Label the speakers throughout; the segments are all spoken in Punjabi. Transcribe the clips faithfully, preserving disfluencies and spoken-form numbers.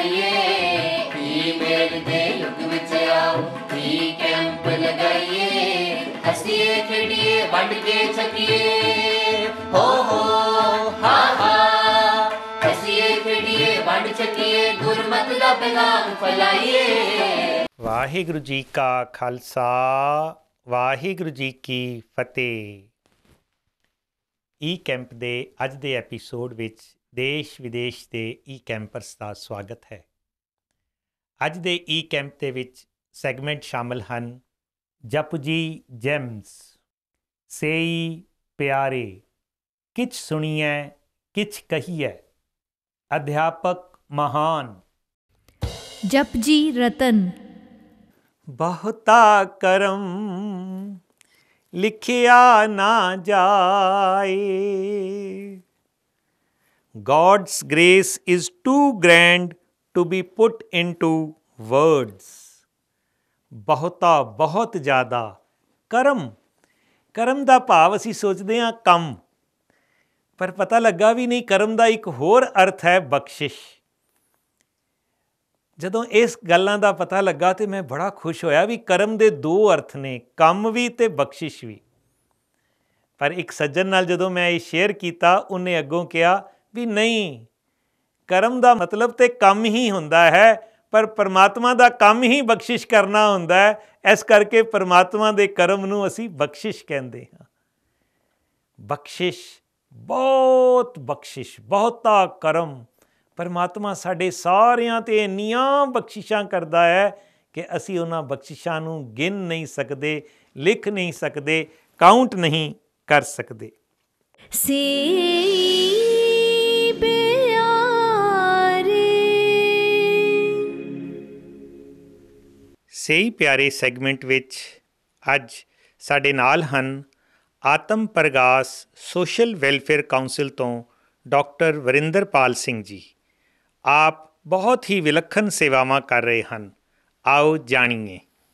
Speaker 1: लगाइए, ईमेल दे युग विच आओ, ई कैंप लगाइए, हसीए खेड़िए वंड के छकिए, हो हो हा हा, हसीए खेड़िए वंड छकिए, गुरमत दा पैगाम फैलाइए।
Speaker 2: ਵਾਹਿਗੁਰੂ ਜੀ ਕਾ ਖਾਲਸਾ, ਵਾਹਿਗੁਰੂ ਜੀ ਕੀ ਫਤਿਹ। ਈ ਕੈਂਪ ਦੇ ਅੱਜ ਦੇ ਐਪੀਸੋਡ ਵਿੱਚ ਦੇਸ਼ ਵਿਦੇਸ਼ ਦੇ ਈ ਕੈਂਪਰਸ ਦਾ ਸਵਾਗਤ ਹੈ। ਅੱਜ ਦੇ ਈ ਕੈਂਪ ਦੇ ਵਿੱਚ ਸੈਗਮੈਂਟ ਸ਼ਾਮਲ ਹਨ ਜਪਜੀ ਜੈਮਸ, ਸੇਈ ਪਿਆਰੇ, ਕਿਛ ਸੁਣੀਐ ਕਿਛ ਕਹੀਐ, ਅਧਿਆਪਕ ਮਹਾਨ,
Speaker 3: ਜਪਜੀ ਰਤਨ,
Speaker 2: ਬਹੁਤਾ ਕਰਮ ਲਿਖਿਆ ਨਾ ਜਾਏ, God's grace is too grand to be put into words। ਬਹੁਤਾ ਬਹੁਤ ਜ਼ਿਆਦਾ ਕਰਮ, ਕਰਮ ਦਾ ਭਾਵ ਅਸੀਂ ਸੋਚਦੇ ਹਾਂ ਕੰਮ, ਪਰ ਪਤਾ ਲੱਗਾ ਵੀ ਨਹੀਂ ਕਰਮ ਦਾ ਇੱਕ ਹੋਰ ਅਰਥ ਹੈ ਬਖਸ਼ਿਸ਼। ਜਦੋਂ ਇਸ ਗੱਲਾਂ ਦਾ ਪਤਾ ਲੱਗਾ ਤਾਂ ਮੈਂ ਬੜਾ ਖੁਸ਼ ਹੋਇਆ ਵੀ ਕਰਮ ਦੇ ਦੋ ਅਰਥ ਨੇ, ਕੰਮ ਵੀ ਅਤੇ ਬਖਸ਼ਿਸ਼ ਵੀ। ਪਰ ਇੱਕ ਸੱਜਣ ਨਾਲ ਜਦੋਂ ਮੈਂ ਇਹ ਸ਼ੇਅਰ ਕੀਤਾ, ਉਹਨੇ ਅੱਗੋਂ ਕਿਹਾ ਵੀ ਨਹੀਂ, ਕਰਮ ਦਾ ਮਤਲਬ ਤਾਂ ਕੰਮ ਹੀ ਹੁੰਦਾ ਹੈ, ਪਰ ਪਰਮਾਤਮਾ ਦਾ ਕੰਮ ਹੀ ਬਖਸ਼ਿਸ਼ ਕਰਨਾ ਹੁੰਦਾ ਹੈ, ਇਸ ਕਰਕੇ ਪਰਮਾਤਮਾ ਦੇ ਕਰਮ ਨੂੰ ਅਸੀਂ ਬਖਸ਼ਿਸ਼ ਕਹਿੰਦੇ ਹਾਂ। ਬਖਸ਼ਿਸ਼, ਬਹੁਤ ਬਖਸ਼ਿਸ਼, ਬਹੁਤਾ ਕਰਮ। ਪਰਮਾਤਮਾ ਸਾਡੇ ਸਾਰਿਆਂ 'ਤੇ ਇੰਨੀਆਂ ਬਖਸ਼ਿਸ਼ਾਂ ਕਰਦਾ ਹੈ ਕਿ ਅਸੀਂ ਉਹਨਾਂ ਬਖਸ਼ਿਸ਼ਾਂ ਨੂੰ ਗਿਣ ਨਹੀਂ ਸਕਦੇ, ਲਿਖ ਨਹੀਂ ਸਕਦੇ, ਕਾਊਂਟ ਨਹੀਂ ਕਰ ਸਕਦੇ।
Speaker 3: ਸੇਈ ਪਿਆਰੇ,
Speaker 2: ਸੇਈ ਪਿਆਰੇ ਸੈਗਮੈਂਟ ਵਿੱਚ ਅੱਜ ਸਾਡੇ ਨਾਲ ਹਨ Atam Pargas social welfare council ਤੋਂ ਡਾਕਟਰ ਵਰਿੰਦਰਪਾਲ ਸਿੰਘ ਜੀ। ਆਪ ਬਹੁਤ ਹੀ ਵਿਲੱਖਣ ਸੇਵਾਵਾਂ ਕਰ ਰਹੇ ਹਨ, ਆਓ ਜਾਣੀਏ।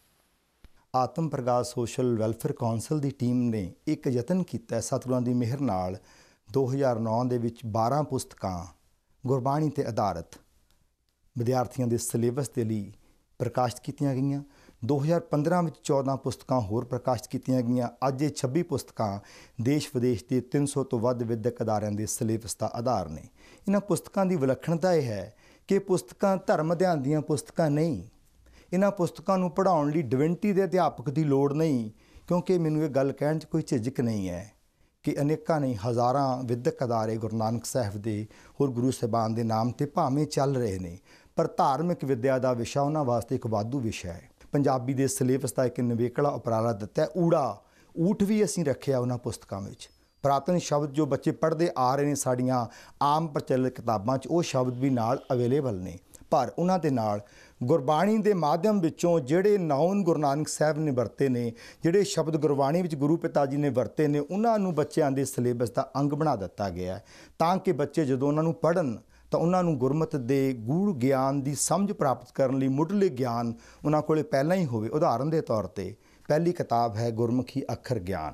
Speaker 4: Atam Pargas social welfare council ਦੀ ਟੀਮ ਨੇ ਇੱਕ ਯਤਨ ਕੀਤਾ ਸਤਿਗੁਰਾਂ ਦੀ ਮਿਹਰ ਨਾਲ ਦੋ ਹਜ਼ਾਰ ਨੌ ਦੇ ਵਿੱਚ ਬਾਰ੍ਹਾਂ ਪੁਸਤਕਾਂ ਗੁਰਬਾਣੀ 'ਤੇ ਆਧਾਰਿਤ ਵਿਦਿਆਰਥੀਆਂ ਦੇ ਸਿਲੇਬਸ ਦੇ ਲਈ ਪ੍ਰਕਾਸ਼ਿਤ ਕੀਤੀਆਂ ਗਈਆਂ। ਦੋ ਹਜ਼ਾਰ ਪੰਦਰਾਂ ਵਿੱਚ ਚੌਦਾਂ ਪੁਸਤਕਾਂ ਹੋਰ ਪ੍ਰਕਾਸ਼ਿਤ ਕੀਤੀਆਂ ਗਈਆਂ। ਅੱਜ ਇਹ ਛੱਬੀ ਪੁਸਤਕਾਂ ਦੇਸ਼ ਵਿਦੇਸ਼ ਦੇ ਤਿੰਨ ਸੌ ਤੋਂ ਵੱਧ ਵਿਦਿਅਕ ਅਦਾਰਿਆਂ ਦੇ ਸਿਲੇਬਸ ਦਾ ਆਧਾਰ ਨੇ। ਇਹਨਾਂ ਪੁਸਤਕਾਂ ਦੀ ਵਿਲੱਖਣਤਾ ਇਹ ਹੈ ਕਿ ਪੁਸਤਕਾਂ ਧਰਮ ਅਧਿਐਨ ਦੀਆਂ ਪੁਸਤਕਾਂ ਨਹੀਂ। ਇਹਨਾਂ ਪੁਸਤਕਾਂ ਨੂੰ ਪੜ੍ਹਾਉਣ ਲਈ ਡਿਵਿਨਿਟੀ ਦੇ ਅਧਿਆਪਕ ਦੀ ਲੋੜ ਨਹੀਂ, ਕਿਉਂਕਿ ਮੈਨੂੰ ਇਹ ਗੱਲ ਕਹਿਣ 'ਚ ਕੋਈ ਝਿਜਕ ਨਹੀਂ ਹੈ ਕਿ ਅਨੇਕਾਂ ਨਹੀਂ ਹਜ਼ਾਰਾਂ ਵਿਦਿਅਕ ਅਦਾਰੇ ਗੁਰੂ ਨਾਨਕ ਸਾਹਿਬ ਦੇ ਹੋਰ ਗੁਰੂ ਸਾਹਿਬਾਨ ਦੇ ਨਾਮ 'ਤੇ ਭਾਵੇਂ ਚੱਲ ਰਹੇ ਨੇ, ਪਰ ਧਾਰਮਿਕ ਵਿੱਦਿਆ ਦਾ ਵਿਸ਼ਾ ਉਹਨਾਂ ਵਾਸਤੇ ਇੱਕ ਵਾਧੂ ਵਿਸ਼ਾ ਹੈ। ਪੰਜਾਬੀ ਦੇ ਸਿਲੇਬਸ ਦਾ ਇੱਕ ਨਿਵੇਕਲਾ ਉਪਰਾਲਾ ਦਿੱਤਾ। ਊੜਾ ਊਠ ਵੀ ਅਸੀਂ ਰੱਖਿਆ ਉਹਨਾਂ ਪੁਸਤਕਾਂ ਵਿੱਚ। ਪੁਰਾਤਨ ਸ਼ਬਦ ਜੋ ਬੱਚੇ ਪੜ੍ਹਦੇ ਆ ਰਹੇ ਨੇ ਸਾਡੀਆਂ ਆਮ ਪ੍ਰਚਲਿਤ ਕਿਤਾਬਾਂ 'ਚ, ਉਹ ਸ਼ਬਦ ਵੀ ਨਾਲ ਅਵੇਲੇਬਲ ਨੇ, ਪਰ ਉਹਨਾਂ ਦੇ ਨਾਲ ਗੁਰਬਾਣੀ ਦੇ ਮਾਧਿਅਮ ਵਿੱਚੋਂ ਜਿਹੜੇ ਨਾਉਨ ਗੁਰੂ ਨਾਨਕ ਸਾਹਿਬ ਨੇ ਵਰਤੇ ਨੇ, ਜਿਹੜੇ ਸ਼ਬਦ ਗੁਰਬਾਣੀ ਵਿੱਚ ਗੁਰੂ ਪਿਤਾ ਜੀ ਨੇ ਵਰਤੇ ਨੇ, ਉਹਨਾਂ ਨੂੰ ਬੱਚਿਆਂ ਦੇ ਸਿਲੇਬਸ ਦਾ ਅੰਗ ਬਣਾ ਦਿੱਤਾ ਗਿਆ ਤਾਂ ਕਿ ਬੱਚੇ ਜਦੋਂ ਉਹਨਾਂ ਨੂੰ ਪੜ੍ਹਨ ਤਾਂ ਉਹਨਾਂ ਨੂੰ ਗੁਰਮਤਿ ਦੇ ਗੂੜ੍ਹ ਗਿਆਨ ਦੀ ਸਮਝ ਪ੍ਰਾਪਤ ਕਰਨ ਲਈ ਮੁੱਢਲੇ ਗਿਆਨ ਉਹਨਾਂ ਕੋਲ ਪਹਿਲਾਂ ਹੀ ਹੋਵੇ। ਉਦਾਹਰਨ ਦੇ ਤੌਰ 'ਤੇ ਪਹਿਲੀ ਕਿਤਾਬ ਹੈ ਗੁਰਮੁਖੀ ਅੱਖਰ ਗਿਆਨ।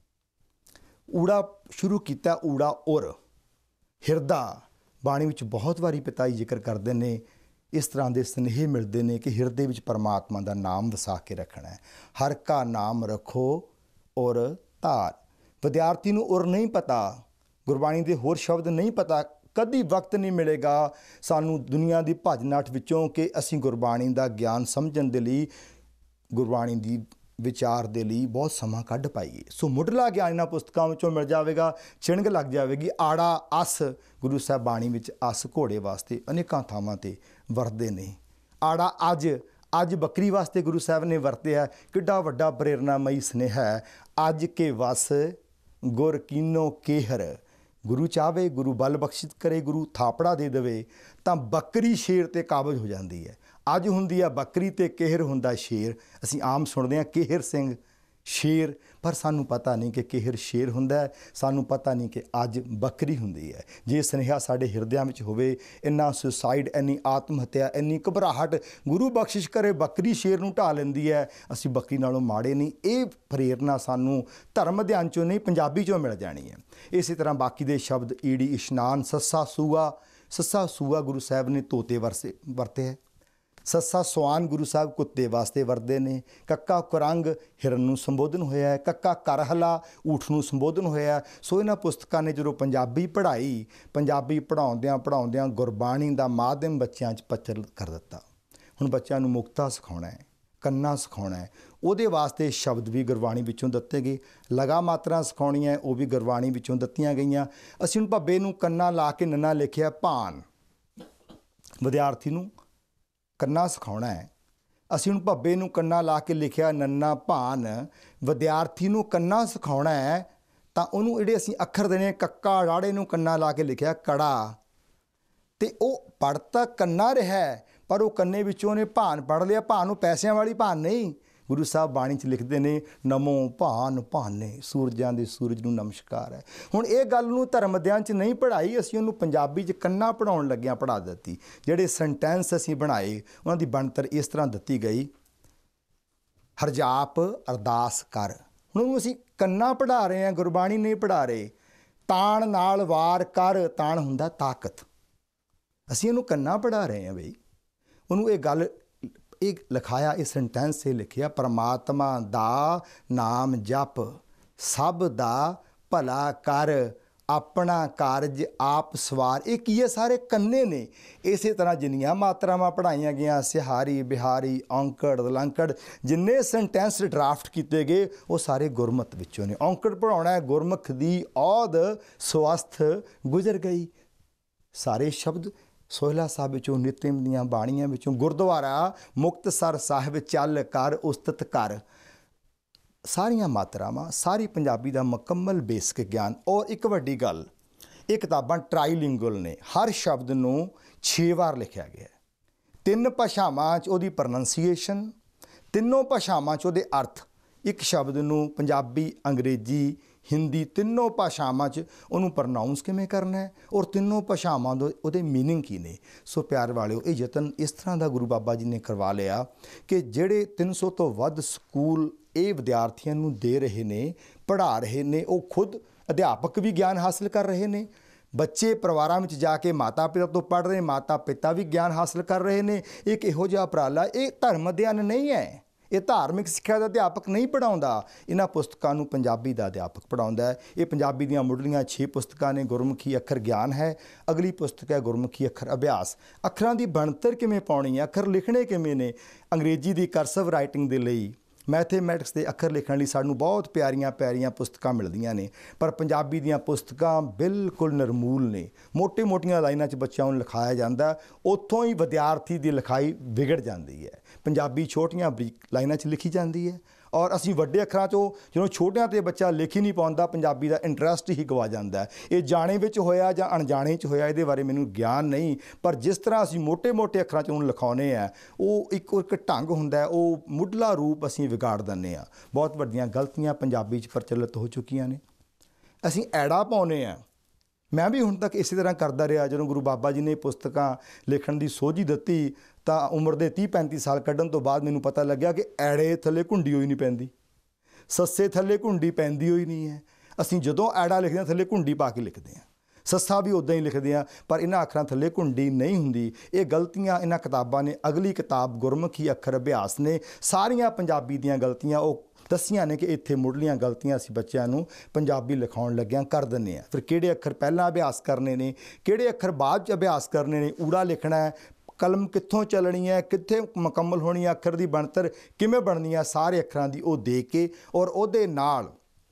Speaker 4: ਊੜਾ ਸ਼ੁਰੂ ਕੀਤਾ, ਊੜਾ ਉਰ, ਹਿਰਦਾ। ਬਾਣੀ ਵਿੱਚ ਬਹੁਤ ਵਾਰੀ ਪਿਤਾ ਜੀ ਜ਼ਿਕਰ ਕਰਦੇ ਨੇ, ਇਸ ਤਰ੍ਹਾਂ ਦੇ ਸੁਨੇਹੇ ਮਿਲਦੇ ਨੇ ਕਿ ਹਿਰਦੇ ਵਿੱਚ ਪਰਮਾਤਮਾ ਦਾ ਨਾਮ ਵਸਾ ਕੇ ਰੱਖਣਾ ਹੈ। ਹਰ ਕਾ ਨਾਮ ਰੱਖੋ ਔਰ ਧਾਰ। ਵਿਦਿਆਰਥੀ ਨੂੰ ਉਰ ਨਹੀਂ ਪਤਾ, ਗੁਰਬਾਣੀ ਦੇ ਹੋਰ ਸ਼ਬਦ ਨਹੀਂ ਪਤਾ, ਕਦੀ ਵਕਤ ਨਹੀਂ ਮਿਲੇਗਾ ਸਾਨੂੰ ਦੁਨੀਆ ਦੀ ਭੱਜ ਨੱਠ ਵਿੱਚੋਂ ਕਿ ਅਸੀਂ ਗੁਰਬਾਣੀ ਦਾ ਗਿਆਨ ਸਮਝਣ ਦੇ ਲਈ, ਗੁਰਬਾਣੀ ਦੀ ਵਿਚਾਰ ਦੇ ਲਈ ਬਹੁਤ ਸਮਾਂ ਕੱਢ ਪਾਈਏ। ਸੋ ਮੁੱਢਲਾ ਗਿਆਨ ਇਹਨਾਂ ਪੁਸਤਕਾਂ ਵਿੱਚੋਂ ਮਿਲ ਜਾਵੇਗਾ, ਚਿਣਗ ਲੱਗ ਜਾਵੇਗੀ। ਆੜਾ ਅਸ, ਗੁਰੂ ਸਾਹਿਬ ਬਾਣੀ ਵਿੱਚ ਅਸ ਘੋੜੇ ਵਾਸਤੇ ਅਨੇਕਾਂ ਥਾਵਾਂ 'ਤੇ ਵਰਤਦੇ ਨੇ। ਆੜਾ ਅੱਜ, ਅੱਜ ਬੱਕਰੀ ਵਾਸਤੇ ਗੁਰੂ ਸਾਹਿਬ ਨੇ ਵਰਤਿਆ। ਕਿੱਡਾ ਵੱਡਾ ਪ੍ਰੇਰਨਾਮਈ ਸੁਨੇਹਾ ਹੈ। ਅੱਜ ਕੇ ਵਸ ਗੁਰ ਕੀਨੋ ਕੇਹਰ। ਗੁਰੂ ਚਾਹਵੇ, ਗੁਰੂ ਬਲ ਬਖਸ਼ਿਤ ਕਰੇ, ਗੁਰੂ ਥਾਪੜਾ ਦੇ ਦੇਵੇ ਤਾਂ ਬੱਕਰੀ ਸ਼ੇਰ 'ਤੇ ਕਾਬਜ਼ ਹੋ ਜਾਂਦੀ ਹੈ। ਅੱਜ ਹੁੰਦੀ ਆ ਬੱਕਰੀ ਅਤੇ ਕਿਹਰ ਹੁੰਦਾ ਸ਼ੇਰ। ਅਸੀਂ ਆਮ ਸੁਣਦੇ ਹਾਂ ਕਿਹਰ ਸਿੰਘ ਸ਼ੇਰ, ਪਰ ਸਾਨੂੰ ਪਤਾ ਨਹੀਂ ਕਿ ਕਿਹਰ ਸ਼ੇਰ ਹੁੰਦਾ ਹੈ, ਸਾਨੂੰ ਪਤਾ ਨਹੀਂ ਕਿ ਅੱਜ ਬੱਕਰੀ ਹੁੰਦੀ ਹੈ। ਜੇ ਸੁਨੇਹਾ ਸਾਡੇ ਹਿਰਦਿਆਂ ਵਿੱਚ ਹੋਵੇ, ਇੰਨਾ ਸੁਸਾਈਡ, ਇੰਨੀ ਆਤਮ ਹੱਤਿਆ, ਇੰਨੀ ਘਬਰਾਹਟ, ਗੁਰੂ ਬਖਸ਼ਿਸ਼ ਕਰੇ ਬੱਕਰੀ ਸ਼ੇਰ ਨੂੰ ਢਾਹ ਲੈਂਦੀ ਹੈ, ਅਸੀਂ ਬੱਕਰੀ ਨਾਲੋਂ ਮਾੜੇ ਨਹੀਂ। ਇਹ ਪ੍ਰੇਰਨਾ ਸਾਨੂੰ ਧਰਮ ਅਧਿਐਨ 'ਚੋਂ ਨਹੀਂ, ਪੰਜਾਬੀ 'ਚੋਂ ਮਿਲ ਜਾਣੀ ਹੈ। ਇਸੇ ਤਰ੍ਹਾਂ ਬਾਕੀ ਦੇ ਸ਼ਬਦ ਈੜੀ ਇਸ਼ਨਾਨ, ਸੱਸਾ ਸੂਆ, ਸੱਸਾ ਸੂਆ ਗੁਰੂ ਸਾਹਿਬ ਨੇ ਤੋਤੇ ਵਰਸੇ ਵਰਤੇ ਹੈ। ਸੱਸਾ ਸਵਾਨ ਗੁਰੂ ਸਾਹਿਬ ਕੁੱਤੇ ਵਾਸਤੇ ਵਰਦੇ ਨੇ। ਕੱਕਾ ਕੁਰੰਗ ਹਿਰਨ ਨੂੰ ਸੰਬੋਧਨ ਹੋਇਆ ਹੈ। ਕੱਕਾ ਕਰਹਲਾ ਊਠ ਨੂੰ ਸੰਬੋਧਨ ਹੋਇਆ। ਸੋ ਇਹਨਾਂ ਪੁਸਤਕਾਂ ਨੇ ਜਦੋਂ ਪੰਜਾਬੀ ਪੜ੍ਹਾਈ, ਪੰਜਾਬੀ ਪੜ੍ਹਾਉਂਦਿਆਂ ਪੜ੍ਹਾਉਂਦਿਆਂ ਗੁਰਬਾਣੀ ਦਾ ਮਾਧਿਅਮ ਬੱਚਿਆਂ 'ਚ ਪ੍ਰਚਲਿਤ ਕਰ ਦਿੱਤਾ। ਹੁਣ ਬੱਚਿਆਂ ਨੂੰ ਮੁਕਤਾ ਸਿਖਾਉਣਾ ਹੈ, ਕੰਨਾ ਸਿਖਾਉਣਾ ਹੈ, ਉਹਦੇ ਵਾਸਤੇ ਸ਼ਬਦ ਵੀ ਗੁਰਬਾਣੀ ਵਿੱਚੋਂ ਦਿੱਤੇ ਗਏ। ਲਗਾ ਮਾਤਰਾ ਸਿਖਾਉਣੀਆਂ ਉਹ ਵੀ ਗੁਰਬਾਣੀ ਵਿੱਚੋਂ ਦਿੱਤੀਆਂ ਗਈਆਂ। ਅਸੀਂ ਹੁਣ ਭੱਬੇ ਨੂੰ ਕੰਨਾ ਲਾ ਕੇ ਨੰਨਾ ਲਿਖਿਆ ਭਾਨ, ਵਿਦਿਆਰਥੀ ਨੂੰ ਕੰਨਾ ਸਿਖਾਉਣਾ ਹੈ। ਅਸੀਂ ਹੁਣ ਭੱਬੇ ਨੂੰ ਕੰਨਾ ਲਾ ਕੇ ਲਿਖਿਆ ਨੰਨਾ ਭਾਨ, ਵਿਦਿਆਰਥੀ ਨੂੰ ਕੰਨਾ ਸਿਖਾਉਣਾ ਹੈ ਤਾਂ ਉਹਨੂੰ ਜਿਹੜੇ ਅਸੀਂ ਅੱਖਰ ਦੇਣੇ, ਕੱਕਾ ਰਾੜੇ ਨੂੰ ਕੰਨਾ ਲਾ ਕੇ ਲਿਖਿਆ ਕੜਾ, ਤੇ ਉਹ ਪੜ੍ਹ ਤਾਂ ਕੰਨਾ ਰਿਹਾ ਪਰ ਉਹ ਕੰਨੇ ਵਿੱਚੋਂ ਉਹਨੇ ਭਾਨ ਪੜ੍ਹ ਲਿਆ। ਭਾਨ ਨੂੰ ਪੈਸਿਆਂ ਵਾਲੀ ਭਾਨ ਨਹੀਂ। ਗੁਰੂ ਸਾਹਿਬ ਬਾਣੀ 'ਚ ਲਿਖਦੇ ਨੇ ਨਮੋ ਭਾਨ ਭਾਨੇ, ਸੂਰਜਾਂ ਦੇ ਸੂਰਜ ਨੂੰ ਨਮਸਕਾਰ ਹੈ। ਹੁਣ ਇਹ ਗੱਲ ਨੂੰ ਧਰਮਦਿਆਂ 'ਚ ਨਹੀਂ ਪੜ੍ਹਾਈ, ਅਸੀਂ ਉਹਨੂੰ ਪੰਜਾਬੀ 'ਚ ਕੰਨਾ ਪੜ੍ਹਾਉਣ ਲੱਗਿਆਂ ਪੜ੍ਹਾ ਦਿੱਤੀ। ਜਿਹੜੇ ਸੈਂਟੈਂਸ ਅਸੀਂ ਬਣਾਏ ਉਹਨਾਂ ਦੀ ਬਣਤਰ ਇਸ ਤਰ੍ਹਾਂ ਦਿੱਤੀ ਗਈ, ਹਰਜਾਪ ਅਰਦਾਸ ਕਰ। ਹੁਣ ਉਹਨੂੰ ਅਸੀਂ ਕੰਨਾ ਪੜ੍ਹਾ ਰਹੇ ਹਾਂ, ਗੁਰਬਾਣੀ ਨਹੀਂ ਪੜ੍ਹਾ ਰਹੇ। ਤਾਣ ਨਾਲ ਵਾਰ ਕਰ, ਤਾਣ ਹੁੰਦਾ ਤਾਕਤ, ਅਸੀਂ ਇਹਨੂੰ ਕੰਨਾ ਪੜ੍ਹਾ ਰਹੇ ਹਾਂ ਬਈ। ਉਹਨੂੰ ਇਹ ਗੱਲ ਇਹ ਲਿਖਾਇਆ, ਇਹ ਸੈਂਟੈਂਸ ਇਹ ਲਿਖਿਆ, ਪਰਮਾਤਮਾ ਦਾ ਨਾਮ ਜਪ, ਸਭ ਦਾ ਭਲਾ ਕਰ, ਆਪਣਾ ਕਾਰਜ ਆਪ ਸਵਾਰ। ਇਹ ਕੀ ਹੈ? ਸਾਰੇ ਕੰਨੇ ਨੇ। ਇਸੇ ਤਰ੍ਹਾਂ ਜਿੰਨੀਆਂ ਮਾਤਰਾਵਾਂ ਪੜ੍ਹਾਈਆਂ ਗਈਆਂ, ਸਿਹਾਰੀ ਬਿਹਾਰੀ ਔਂਕੜ ਲੰਕੜ, ਜਿੰਨੇ ਸੈਂਟੈਂਸ ਡਰਾਫਟ ਕੀਤੇ ਗਏ ਉਹ ਸਾਰੇ ਗੁਰਮਤ ਵਿੱਚੋਂ ਨੇ। ਔਂਕੜ ਪੜ੍ਹਾਉਣਾ ਹੈ, ਗੁਰਮੁਖ ਦੀ ਔਧ ਸਵਸਥ ਗੁਜ਼ਰ ਗਈ। ਸਾਰੇ ਸ਼ਬਦ ਸੋਹਿਲਾ ਸਾਹਿਬ ਵਿੱਚੋਂ, ਨਿਤਿਮ ਦੀਆਂ ਬਾਣੀਆਂ ਵਿੱਚੋਂ, ਗੁਰਦੁਆਰਾ ਮੁਕਤਸਰ ਸਾਹਿਬ ਚੱਲ ਕਰ ਉਸਤਤ ਕਰ, ਸਾਰੀਆਂ ਮਾਤਰਾਵਾਂ, ਸਾਰੀ ਪੰਜਾਬੀ ਦਾ ਮੁਕੰਮਲ ਬੇਸਿਕ ਗਿਆਨ। ਔਰ ਇੱਕ ਵੱਡੀ ਗੱਲ, ਇਹ ਕਿਤਾਬਾਂ ਟਰਾਈਲਿੰਗੁਅਲ ਨੇ, ਹਰ ਸ਼ਬਦ ਨੂੰ ਛੇ ਵਾਰ ਲਿਖਿਆ ਗਿਆ। ਤਿੰਨ ਭਾਸ਼ਾਵਾਂ 'ਚ ਉਹਦੀ ਪ੍ਰੋਨੰਸੀਏਸ਼ਨ, ਤਿੰਨੋਂ ਭਾਸ਼ਾਵਾਂ 'ਚ ਉਹਦੇ ਅਰਥ। ਇੱਕ ਸ਼ਬਦ ਨੂੰ ਪੰਜਾਬੀ, ਅੰਗਰੇਜ਼ੀ, ਹਿੰਦੀ, ਤਿੰਨੋਂ ਭਾਸ਼ਾਵਾਂ 'ਚ ਉਹਨੂੰ ਪ੍ਰਨਾਊਂਸ ਕਿਵੇਂ ਕਰਨਾ ਹੈ, ਔਰ ਤਿੰਨੋਂ ਭਾਸ਼ਾਵਾਂ ਦੇ ਉਹਦੇ ਮੀਨਿੰਗ ਕੀ ਨੇ। ਸੋ ਪਿਆਰ ਵਾਲਿਓ, ਇਹ ਯਤਨ ਇਸ ਤਰ੍ਹਾਂ ਦਾ ਗੁਰੂ ਬਾਬਾ ਜੀ ਨੇ ਕਰਵਾ ਲਿਆ ਕਿ ਜਿਹੜੇ ਤਿੰਨ ਸੌ ਤੋਂ ਵੱਧ ਸਕੂਲ ਇਹ ਵਿਦਿਆਰਥੀਆਂ ਨੂੰ ਦੇ ਰਹੇ ਨੇ, ਪੜ੍ਹਾ ਰਹੇ ਨੇ, ਉਹ ਖੁਦ ਅਧਿਆਪਕ ਵੀ ਗਿਆਨ ਹਾਸਲ ਕਰ ਰਹੇ ਨੇ। ਬੱਚੇ ਪਰਿਵਾਰਾਂ ਵਿੱਚ ਜਾ ਕੇ ਮਾਤਾ ਪਿਤਾ ਤੋਂ ਪੜ੍ਹ ਰਹੇ, ਮਾਤਾ ਪਿਤਾ ਵੀ ਗਿਆਨ ਹਾਸਲ ਕਰ ਰਹੇ ਨੇ। ਇੱਕ ਇਹੋ ਜਿਹਾ ਉਪਰਾਲਾ, ਇਹ ਧਰਮ ਅਧਿਐਨ ਨਹੀਂ ਹੈ, ਇਹ ਧਾਰਮਿਕ ਸਿੱਖਿਆ ਦਾ ਅਧਿਆਪਕ ਨਹੀਂ ਪੜ੍ਹਾਉਂਦਾ। ਇਹਨਾਂ ਪੁਸਤਕਾਂ ਨੂੰ ਪੰਜਾਬੀ ਦਾ ਅਧਿਆਪਕ ਪੜ੍ਹਾਉਂਦਾ ਹੈ। ਇਹ ਪੰਜਾਬੀ ਦੀਆਂ ਮੁੱਢਲੀਆਂ ਛੇ ਪੁਸਤਕਾਂ ਨੇ। ਗੁਰਮੁਖੀ ਅੱਖਰ ਗਿਆਨ ਹੈ, ਅਗਲੀ ਪੁਸਤਕ ਹੈ ਗੁਰਮੁਖੀ ਅੱਖਰ ਅਭਿਆਸ। ਅੱਖਰਾਂ ਦੀ ਬਣਤਰ ਕਿਵੇਂ ਪਾਉਣੀ ਹੈ, ਅੱਖਰ ਲਿਖਣੇ ਕਿਵੇਂ ਨੇ। ਅੰਗਰੇਜ਼ੀ ਦੀ ਕਰਸਿਵ ਰਾਈਟਿੰਗ ਦੇ ਲਈ, ਮੈਥੇਮੈਟਿਕਸ ਦੇ ਅੱਖਰ ਲਿਖਣ ਲਈ ਸਾਨੂੰ ਬਹੁਤ ਪਿਆਰੀਆਂ ਪਿਆਰੀਆਂ ਪੁਸਤਕਾਂ ਮਿਲਦੀਆਂ ਨੇ, ਪਰ ਪੰਜਾਬੀ ਦੀਆਂ ਪੁਸਤਕਾਂ ਬਿਲਕੁਲ ਨਿਰਮੂਲ ਨੇ। ਮੋਟੇ-ਮੋਟੀਆਂ ਲਾਈਨਾਂ 'ਚ ਬੱਚਿਆਂ ਨੂੰ ਲਿਖਾਇਆ ਜਾਂਦਾ, ਉੱਥੋਂ ਹੀ ਵਿਦਿਆਰਥੀ ਦੀ ਲਿਖਾਈ ਵਿਗੜ ਜਾਂਦੀ ਹੈ। ਪੰਜਾਬੀ ਛੋਟੀਆਂ ਬਰੀਕ ਲਾਈਨਾਂ 'ਚ ਲਿਖੀ ਜਾਂਦੀ ਹੈ, ਔਰ ਅਸੀਂ ਵੱਡੇ ਅੱਖਰਾਂ 'ਚੋਂ ਜਦੋਂ ਛੋਟਿਆਂ 'ਤੇ ਬੱਚਾ ਲਿਖ ਹੀ ਨਹੀਂ ਪਾਉਂਦਾ, ਪੰਜਾਬੀ ਦਾ ਇੰਟਰਸਟ ਹੀ ਗਵਾ ਜਾਂਦਾ ਹੈ। ਇਹ ਜਾਣੇ ਵਿੱਚ ਹੋਇਆ ਜਾਂ ਅਣਜਾਣੇ 'ਚ ਹੋਇਆ, ਇਹਦੇ ਬਾਰੇ ਮੈਨੂੰ ਗਿਆਨ ਨਹੀਂ, ਪਰ ਜਿਸ ਤਰ੍ਹਾਂ ਅਸੀਂ ਮੋਟੇ-ਮੋਟੇ ਅੱਖਰਾਂ 'ਚ ਉਹਨੂੰ ਲਿਖਾਉਂਦੇ ਆ, ਉਹ ਇੱਕ ਇੱਕ ਢੰਗ ਹੁੰਦਾ, ਉਹ ਮੁੱਢਲਾ ਰੂਪ ਅਸੀਂ ਵਿਗਾੜ ਦਿੰਦੇ ਹਾਂ। ਬਹੁਤ ਵੱਡੀਆਂ ਗਲਤੀਆਂ ਪੰਜਾਬੀ 'ਚ ਪ੍ਰਚਲਿਤ ਹੋ ਚੁੱਕੀਆਂ ਨੇ। ਅਸੀਂ ਐੜਾ ਪਾਉਂਦੇ ਹਾਂ। ਮੈਂ ਵੀ ਹੁਣ ਤੱਕ ਇਸੇ ਤਰ੍ਹਾਂ ਕਰਦਾ ਰਿਹਾ। ਜਦੋਂ ਗੁਰੂ ਬਾਬਾ ਜੀ ਨੇ ਪੁਸਤਕਾਂ ਲਿਖਣ ਦੀ ਸੋਝੀ ਦਿੱਤੀ ਤਾਂ ਉਮਰ ਦੇ ਤੀਹ ਪੈਂਤੀ ਸਾਲ ਕੱਢਣ ਤੋਂ ਬਾਅਦ ਮੈਨੂੰ ਪਤਾ ਲੱਗਿਆ ਕਿ ਐੜੇ ਥੱਲੇ ਘੁੰਡੀ ਹੋਈ ਨਹੀਂ ਪੈਂਦੀ, ਸੱਸੇ ਥੱਲੇ ਘੁੰਡੀ ਪੈਂਦੀ ਹੋਈ ਨਹੀਂ ਹੈ। ਅਸੀਂ ਜਦੋਂ ਐੜਾ ਲਿਖਦੇ ਹਾਂ ਥੱਲੇ ਘੁੰਡੀ ਪਾ ਕੇ ਲਿਖਦੇ ਹਾਂ, ਸੱਸਾ ਵੀ ਉੱਦਾਂ ਹੀ ਲਿਖਦੇ ਹਾਂ, ਪਰ ਇਹਨਾਂ ਅੱਖਰਾਂ ਥੱਲੇ ਘੁੰਡੀ ਨਹੀਂ ਹੁੰਦੀ। ਇਹ ਗਲਤੀਆਂ ਇਹਨਾਂ ਕਿਤਾਬਾਂ ਨੇ। ਅਗਲੀ ਕਿਤਾਬ ਗੁਰਮੁਖੀ ਅੱਖਰ ਅਭਿਆਸ ਨੇ। ਸਾਰੀਆਂ ਪੰਜਾਬੀ ਦੀਆਂ ਗਲਤੀਆਂ ਉਹ ਦੱਸੀਆਂ ਨੇ ਕਿ ਇੱਥੇ ਮੁੱਢਲੀਆਂ ਗਲਤੀਆਂ ਅਸੀਂ ਬੱਚਿਆਂ ਨੂੰ ਪੰਜਾਬੀ ਲਿਖਾਉਣ ਲੱਗਿਆਂ ਕਰ ਦਿੰਦੇ ਹਾਂ। ਫਿਰ ਕਿਹੜੇ ਅੱਖਰ ਪਹਿਲਾਂ ਅਭਿਆਸ ਕਰਨੇ ਨੇ, ਕਿਹੜੇ ਅੱਖਰ ਬਾਅਦ 'ਚ ਅਭਿਆਸ ਕਰਨੇ ਨੇ, ਊੜਾ ਲਿਖਣਾ ਹੈ, ਕਲਮ ਕਿੱਥੋਂ ਚੱਲਣੀ ਹੈ, ਕਿੱਥੇ ਮੁਕੰਮਲ ਹੋਣੀ ਹੈ, ਅੱਖਰ ਦੀ ਬਣਤਰ ਕਿਵੇਂ ਬਣਨੀ ਹੈ, ਸਾਰੇ ਅੱਖਰਾਂ ਦੀ ਉਹ ਦੇ ਕੇ, ਔਰ ਉਹਦੇ ਨਾਲ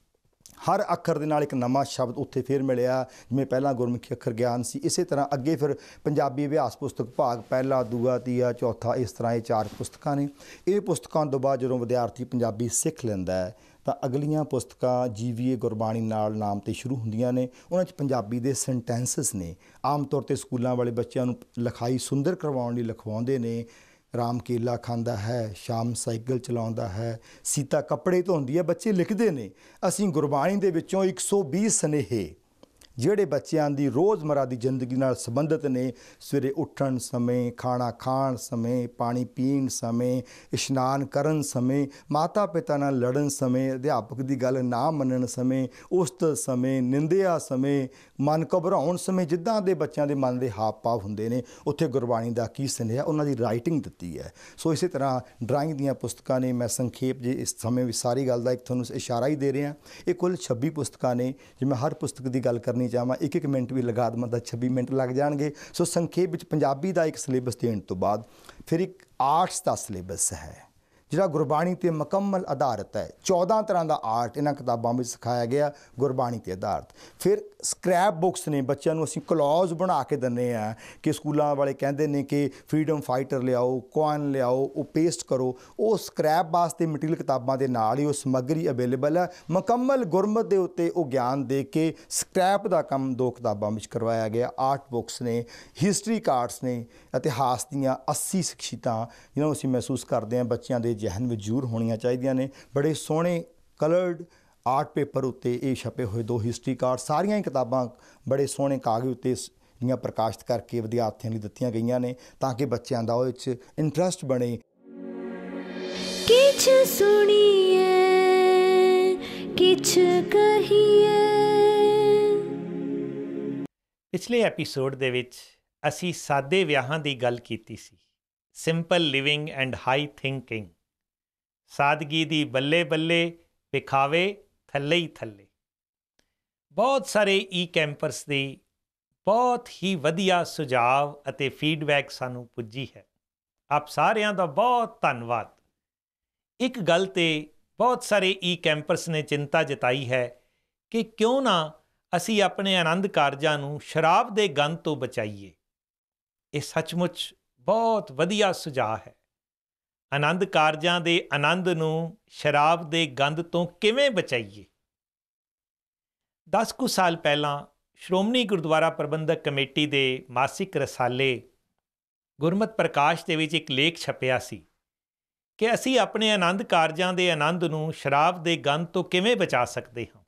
Speaker 4: ਹਰ ਅੱਖਰ ਦੇ ਨਾਲ ਇੱਕ ਨਵਾਂ ਸ਼ਬਦ ਉੱਥੇ ਫਿਰ ਮਿਲਿਆ। ਜਿਵੇਂ ਪਹਿਲਾਂ ਗੁਰਮੁਖੀ ਅੱਖਰ ਗਿਆਨ ਸੀ, ਇਸੇ ਤਰ੍ਹਾਂ ਅੱਗੇ ਫਿਰ ਪੰਜਾਬੀ ਅਭਿਆਸ ਪੁਸਤਕ ਭਾਗ ਪਹਿਲਾ, ਦੂਆ, ਤੀਆ, ਚੌਥਾ, ਇਸ ਤਰ੍ਹਾਂ ਇਹ ਚਾਰ ਪੁਸਤਕਾਂ ਨੇ। ਇਹ ਪੁਸਤਕਾਂ ਤੋਂ ਬਾਅਦ ਜਦੋਂ ਵਿਦਿਆਰਥੀ ਪੰਜਾਬੀ ਸਿੱਖ ਲੈਂਦਾ ਹੈ ਤਾਂ ਅਗਲੀਆਂ ਪੁਸਤਕਾਂ ਜੀ ਵੀ ਏ ਗੁਰਬਾਣੀ ਨਾਲ ਨਾਮ 'ਤੇ ਸ਼ੁਰੂ ਹੁੰਦੀਆਂ ਨੇ। ਉਹਨਾਂ 'ਚ ਪੰਜਾਬੀ ਦੇ ਸੈਂਟੈਂਸਸ ਨੇ। ਆਮ ਤੌਰ 'ਤੇ ਸਕੂਲਾਂ ਵਾਲੇ ਬੱਚਿਆਂ ਨੂੰ ਲਿਖਾਈ ਸੁੰਦਰ ਕਰਵਾਉਣ ਲਈ ਲਿਖਵਾਉਂਦੇ ਨੇ। ਰਾਮ ਕੇਲਾ ਖਾਂਦਾ ਹੈ, ਸ਼ਾਮ ਸਾਈਕਲ ਚਲਾਉਂਦਾ ਹੈ, ਸੀਤਾ ਕੱਪੜੇ ਧੋਂਦੀ ਹੈ, ਬੱਚੇ ਲਿਖਦੇ ਨੇ। ਅਸੀਂ ਗੁਰਬਾਣੀ ਦੇ ਵਿੱਚੋਂ ਇੱਕ ਸੌ ਵੀਹ ਸੁਨੇਹੇ ਜਿਹੜੇ ਬੱਚਿਆਂ ਦੀ ਰੋਜ਼ਮਰਾ ਦੀ ਜ਼ਿੰਦਗੀ ਨਾਲ ਸੰਬੰਧਿਤ ਨੇ। ਸਵੇਰੇ ਉੱਠਣ ਸਮੇਂ, ਖਾਣਾ ਖਾਣ ਸਮੇਂ, ਪਾਣੀ ਪੀਣ ਸਮੇਂ, ਇਸ਼ਨਾਨ ਕਰਨ ਸਮੇਂ, ਮਾਤਾ ਪਿਤਾ ਨਾਲ ਲੜਨ ਸਮੇਂ, ਅਧਿਆਪਕ ਦੀ ਗੱਲ ਨਾ ਮੰਨਣ ਸਮੇਂ, ਉਸਤਤ ਸਮੇਂ, ਨਿੰਦਿਆ ਸਮੇਂ, ਮਨ ਘਬਰਾਉਣ ਸਮੇਂ, ਜਿੱਦਾਂ ਦੇ ਬੱਚਿਆਂ ਦੇ ਮਨ ਦੇ ਹਾਵ ਭਾਵ ਹੁੰਦੇ ਨੇ, ਉੱਥੇ ਗੁਰਬਾਣੀ ਦਾ ਕੀ ਸੁਨੇਹਾ ਉਹਨਾਂ ਦੀ ਰਾਈਟਿੰਗ ਦਿੱਤੀ ਹੈ। ਸੋ ਇਸੇ ਤਰ੍ਹਾਂ ਡਰਾਇੰਗ ਦੀਆਂ ਪੁਸਤਕਾਂ ਨੇ। ਮੈਂ ਸੰਖੇਪ ਜੇ ਇਸ ਸਮੇਂ ਵਿੱਚ ਸਾਰੀ ਗੱਲ ਦਾ ਇੱਕ ਤੁਹਾਨੂੰ ਇਸ਼ਾਰਾ ਹੀ ਦੇ ਰਿਹਾ। ਇਹ ਕੁੱਲ ਛੱਬੀ ਪੁਸਤਕਾਂ ਨੇ। ਜੇ ਮੈਂ ਹਰ ਪੁਸਤਕ ਦੀ ਗੱਲ ਕਰਨੀ ਚਾਹਾਂ ਇੱਕ ਇੱਕ ਮਿੰਟ ਵੀ ਲਗਾ ਦੇਵਾਂ ਤਾਂ ਛੱਬੀ ਮਿੰਟ ਲੱਗ ਜਾਣਗੇ। ਸੋ ਸੰਖੇਪ ਵਿੱਚ ਪੰਜਾਬੀ ਦਾ ਇੱਕ ਸਿਲੇਬਸ ਦੇਣ ਤੋਂ ਬਾਅਦ ਫਿਰ ਇੱਕ ਆਰਟਸ ਦਾ ਸਿਲੇਬਸ ਹੈ ਜਿਹੜਾ ਗੁਰਬਾਣੀ 'ਤੇ ਮੁਕੰਮਲ ਆਧਾਰਿਤ ਹੈ। ਚੌਦਾਂ ਤਰ੍ਹਾਂ ਦਾ ਆਰਟ ਇਹਨਾਂ ਕਿਤਾਬਾਂ ਵਿੱਚ ਸਿਖਾਇਆ ਗਿਆ ਗੁਰਬਾਣੀ 'ਤੇ ਆਧਾਰਿਤ। ਫਿਰ ਸਕ੍ਰੈਪ ਬੁੱਕਸ ਨੇ, ਬੱਚਿਆਂ ਨੂੰ ਅਸੀਂ ਕਲੌਜ਼ ਬਣਾ ਕੇ ਦਿੰਦੇ ਹਾਂ ਕਿ ਸਕੂਲਾਂ ਵਾਲੇ ਕਹਿੰਦੇ ਨੇ ਕਿ ਫਰੀਡਮ ਫਾਈਟਰ ਲਿਆਓ, ਕੋਇਨ ਲਿਆਓ, ਉਹ ਪੇਸਟ ਕਰੋ। ਉਹ ਸਕ੍ਰੈਪ ਵਾਸਤੇ ਮਟੀਰੀਅਲ ਕਿਤਾਬਾਂ ਦੇ ਨਾਲ ਹੀ ਉਹ ਸਮੱਗਰੀ ਅਵੇਲੇਬਲ ਹੈ। ਮੁਕੰਮਲ ਗੁਰਮਤਿ ਦੇ ਉੱਤੇ ਉਹ ਗਿਆਨ ਦੇ ਕੇ ਸਕ੍ਰੈਪ ਦਾ ਕੰਮ ਦੋ ਕਿਤਾਬਾਂ ਵਿੱਚ ਕਰਵਾਇਆ ਗਿਆ। ਆਰਟ ਬੁੱਕਸ ਨੇ, ਹਿਸਟਰੀ ਕਾਰਡਸ ਨੇ, ਇਤਿਹਾਸ ਦੀਆਂ ਅੱਸੀ ਸ਼ਖਸੀਅਤਾਂ ਜਿਹਨਾਂ ਨੂੰ ਅਸੀਂ ਮਹਿਸੂਸ ਕਰਦੇ ਹਾਂ ਬੱਚਿਆਂ ਦੇ ਜਹਨ ਵਿੱਚ ਜ਼ਰੂਰ ਹੋਣੀਆਂ ਚਾਹੀਦੀਆਂ ਨੇ। ਬੜੇ ਸੋਹਣੇ ਕਲਰਡ ਆਰਟ ਪੇਪਰ ਉੱਤੇ ਇਹ ਛਪੇ ਹੋਏ ਦੋ ਹਿਸਟਰੀ ਕਾਰਡ, ਸਾਰੀਆਂ ਹੀ ਕਿਤਾਬਾਂ ਬੜੇ ਸੋਹਣੇ ਕਾਗਜ਼ ਉੱਤੇ ਦੀਆਂ ਪ੍ਰਕਾਸ਼ਿਤ ਕਰਕੇ ਵਿਦਿਆਰਥੀਆਂ ਲਈ ਦਿੱਤੀਆਂ ਗਈਆਂ ਨੇ ਤਾਂ ਕਿ ਬੱਚਿਆਂ ਦਾ ਉਹਦੇ 'ਚ ਇੰਟਰਸਟ ਬਣੇ।
Speaker 3: किछ सुनिए किछ कहिए।
Speaker 2: ਪਿਛਲੇ ਐਪੀਸੋਡ ਦੇ ਵਿੱਚ ਅਸੀਂ ਸਾਦੇ ਵਿਆਹਾਂ ਦੀ ਗੱਲ ਕੀਤੀ ਸੀ। Simple living and high thinking. ਸਾਦਗੀ ਦੀ ਬੱਲੇ ਬੱਲੇ, ਵਿਖਾਵੇ ਥੱਲੇ ਹੀ ਥੱਲੇ। ਬਹੁਤ ਸਾਰੇ ਈ ਕੈਂਪਰਸ ਦੀ ਬਹੁਤ ਹੀ ਵਧੀਆ ਸੁਝਾਅ ਅਤੇ ਫੀਡਬੈਕ ਸਾਨੂੰ ਪੁੱਜੀ ਹੈ। ਆਪ ਸਾਰਿਆਂ ਦਾ ਬਹੁਤ ਧੰਨਵਾਦ। ਇੱਕ ਗੱਲ 'ਤੇ ਬਹੁਤ ਸਾਰੇ ਈ ਕੈਂਪਰਸ ਨੇ ਚਿੰਤਾ ਜਤਾਈ ਹੈ ਕਿ ਕਿਉਂ ਨਾ ਅਸੀਂ ਆਪਣੇ ਆਨੰਦ ਕਾਰਜਾਂ ਨੂੰ ਸ਼ਰਾਬ ਦੇ ਗੰਧ ਤੋਂ ਬਚਾਈਏ। ਇਹ ਸੱਚਮੁੱਚ ਬਹੁਤ ਵਧੀਆ ਸੁਝਾਅ ਹੈ। ਆਨੰਦ ਕਾਰਜਾਂ ਦੇ ਆਨੰਦ ਨੂੰ ਸ਼ਰਾਬ ਦੇ ਗੰਧ ਤੋਂ ਕਿਵੇਂ ਬਚਾਈਏ? ਦਸ ਕੁ ਸਾਲ ਪਹਿਲਾਂ ਸ਼੍ਰੋਮਣੀ ਗੁਰਦੁਆਰਾ ਪ੍ਰਬੰਧਕ ਕਮੇਟੀ ਦੇ ਮਾਸਿਕ ਰਸਾਲੇ ਗੁਰਮਤਿ ਪ੍ਰਕਾਸ਼ ਦੇ ਵਿੱਚ ਇੱਕ ਲੇਖ ਛਪਿਆ ਸੀ ਕਿ ਅਸੀਂ ਆਪਣੇ ਆਨੰਦ ਕਾਰਜਾਂ ਦੇ ਆਨੰਦ ਨੂੰ ਸ਼ਰਾਬ ਦੇ ਗੰਧ ਤੋਂ ਕਿਵੇਂ ਬਚਾ ਸਕਦੇ ਹਾਂ।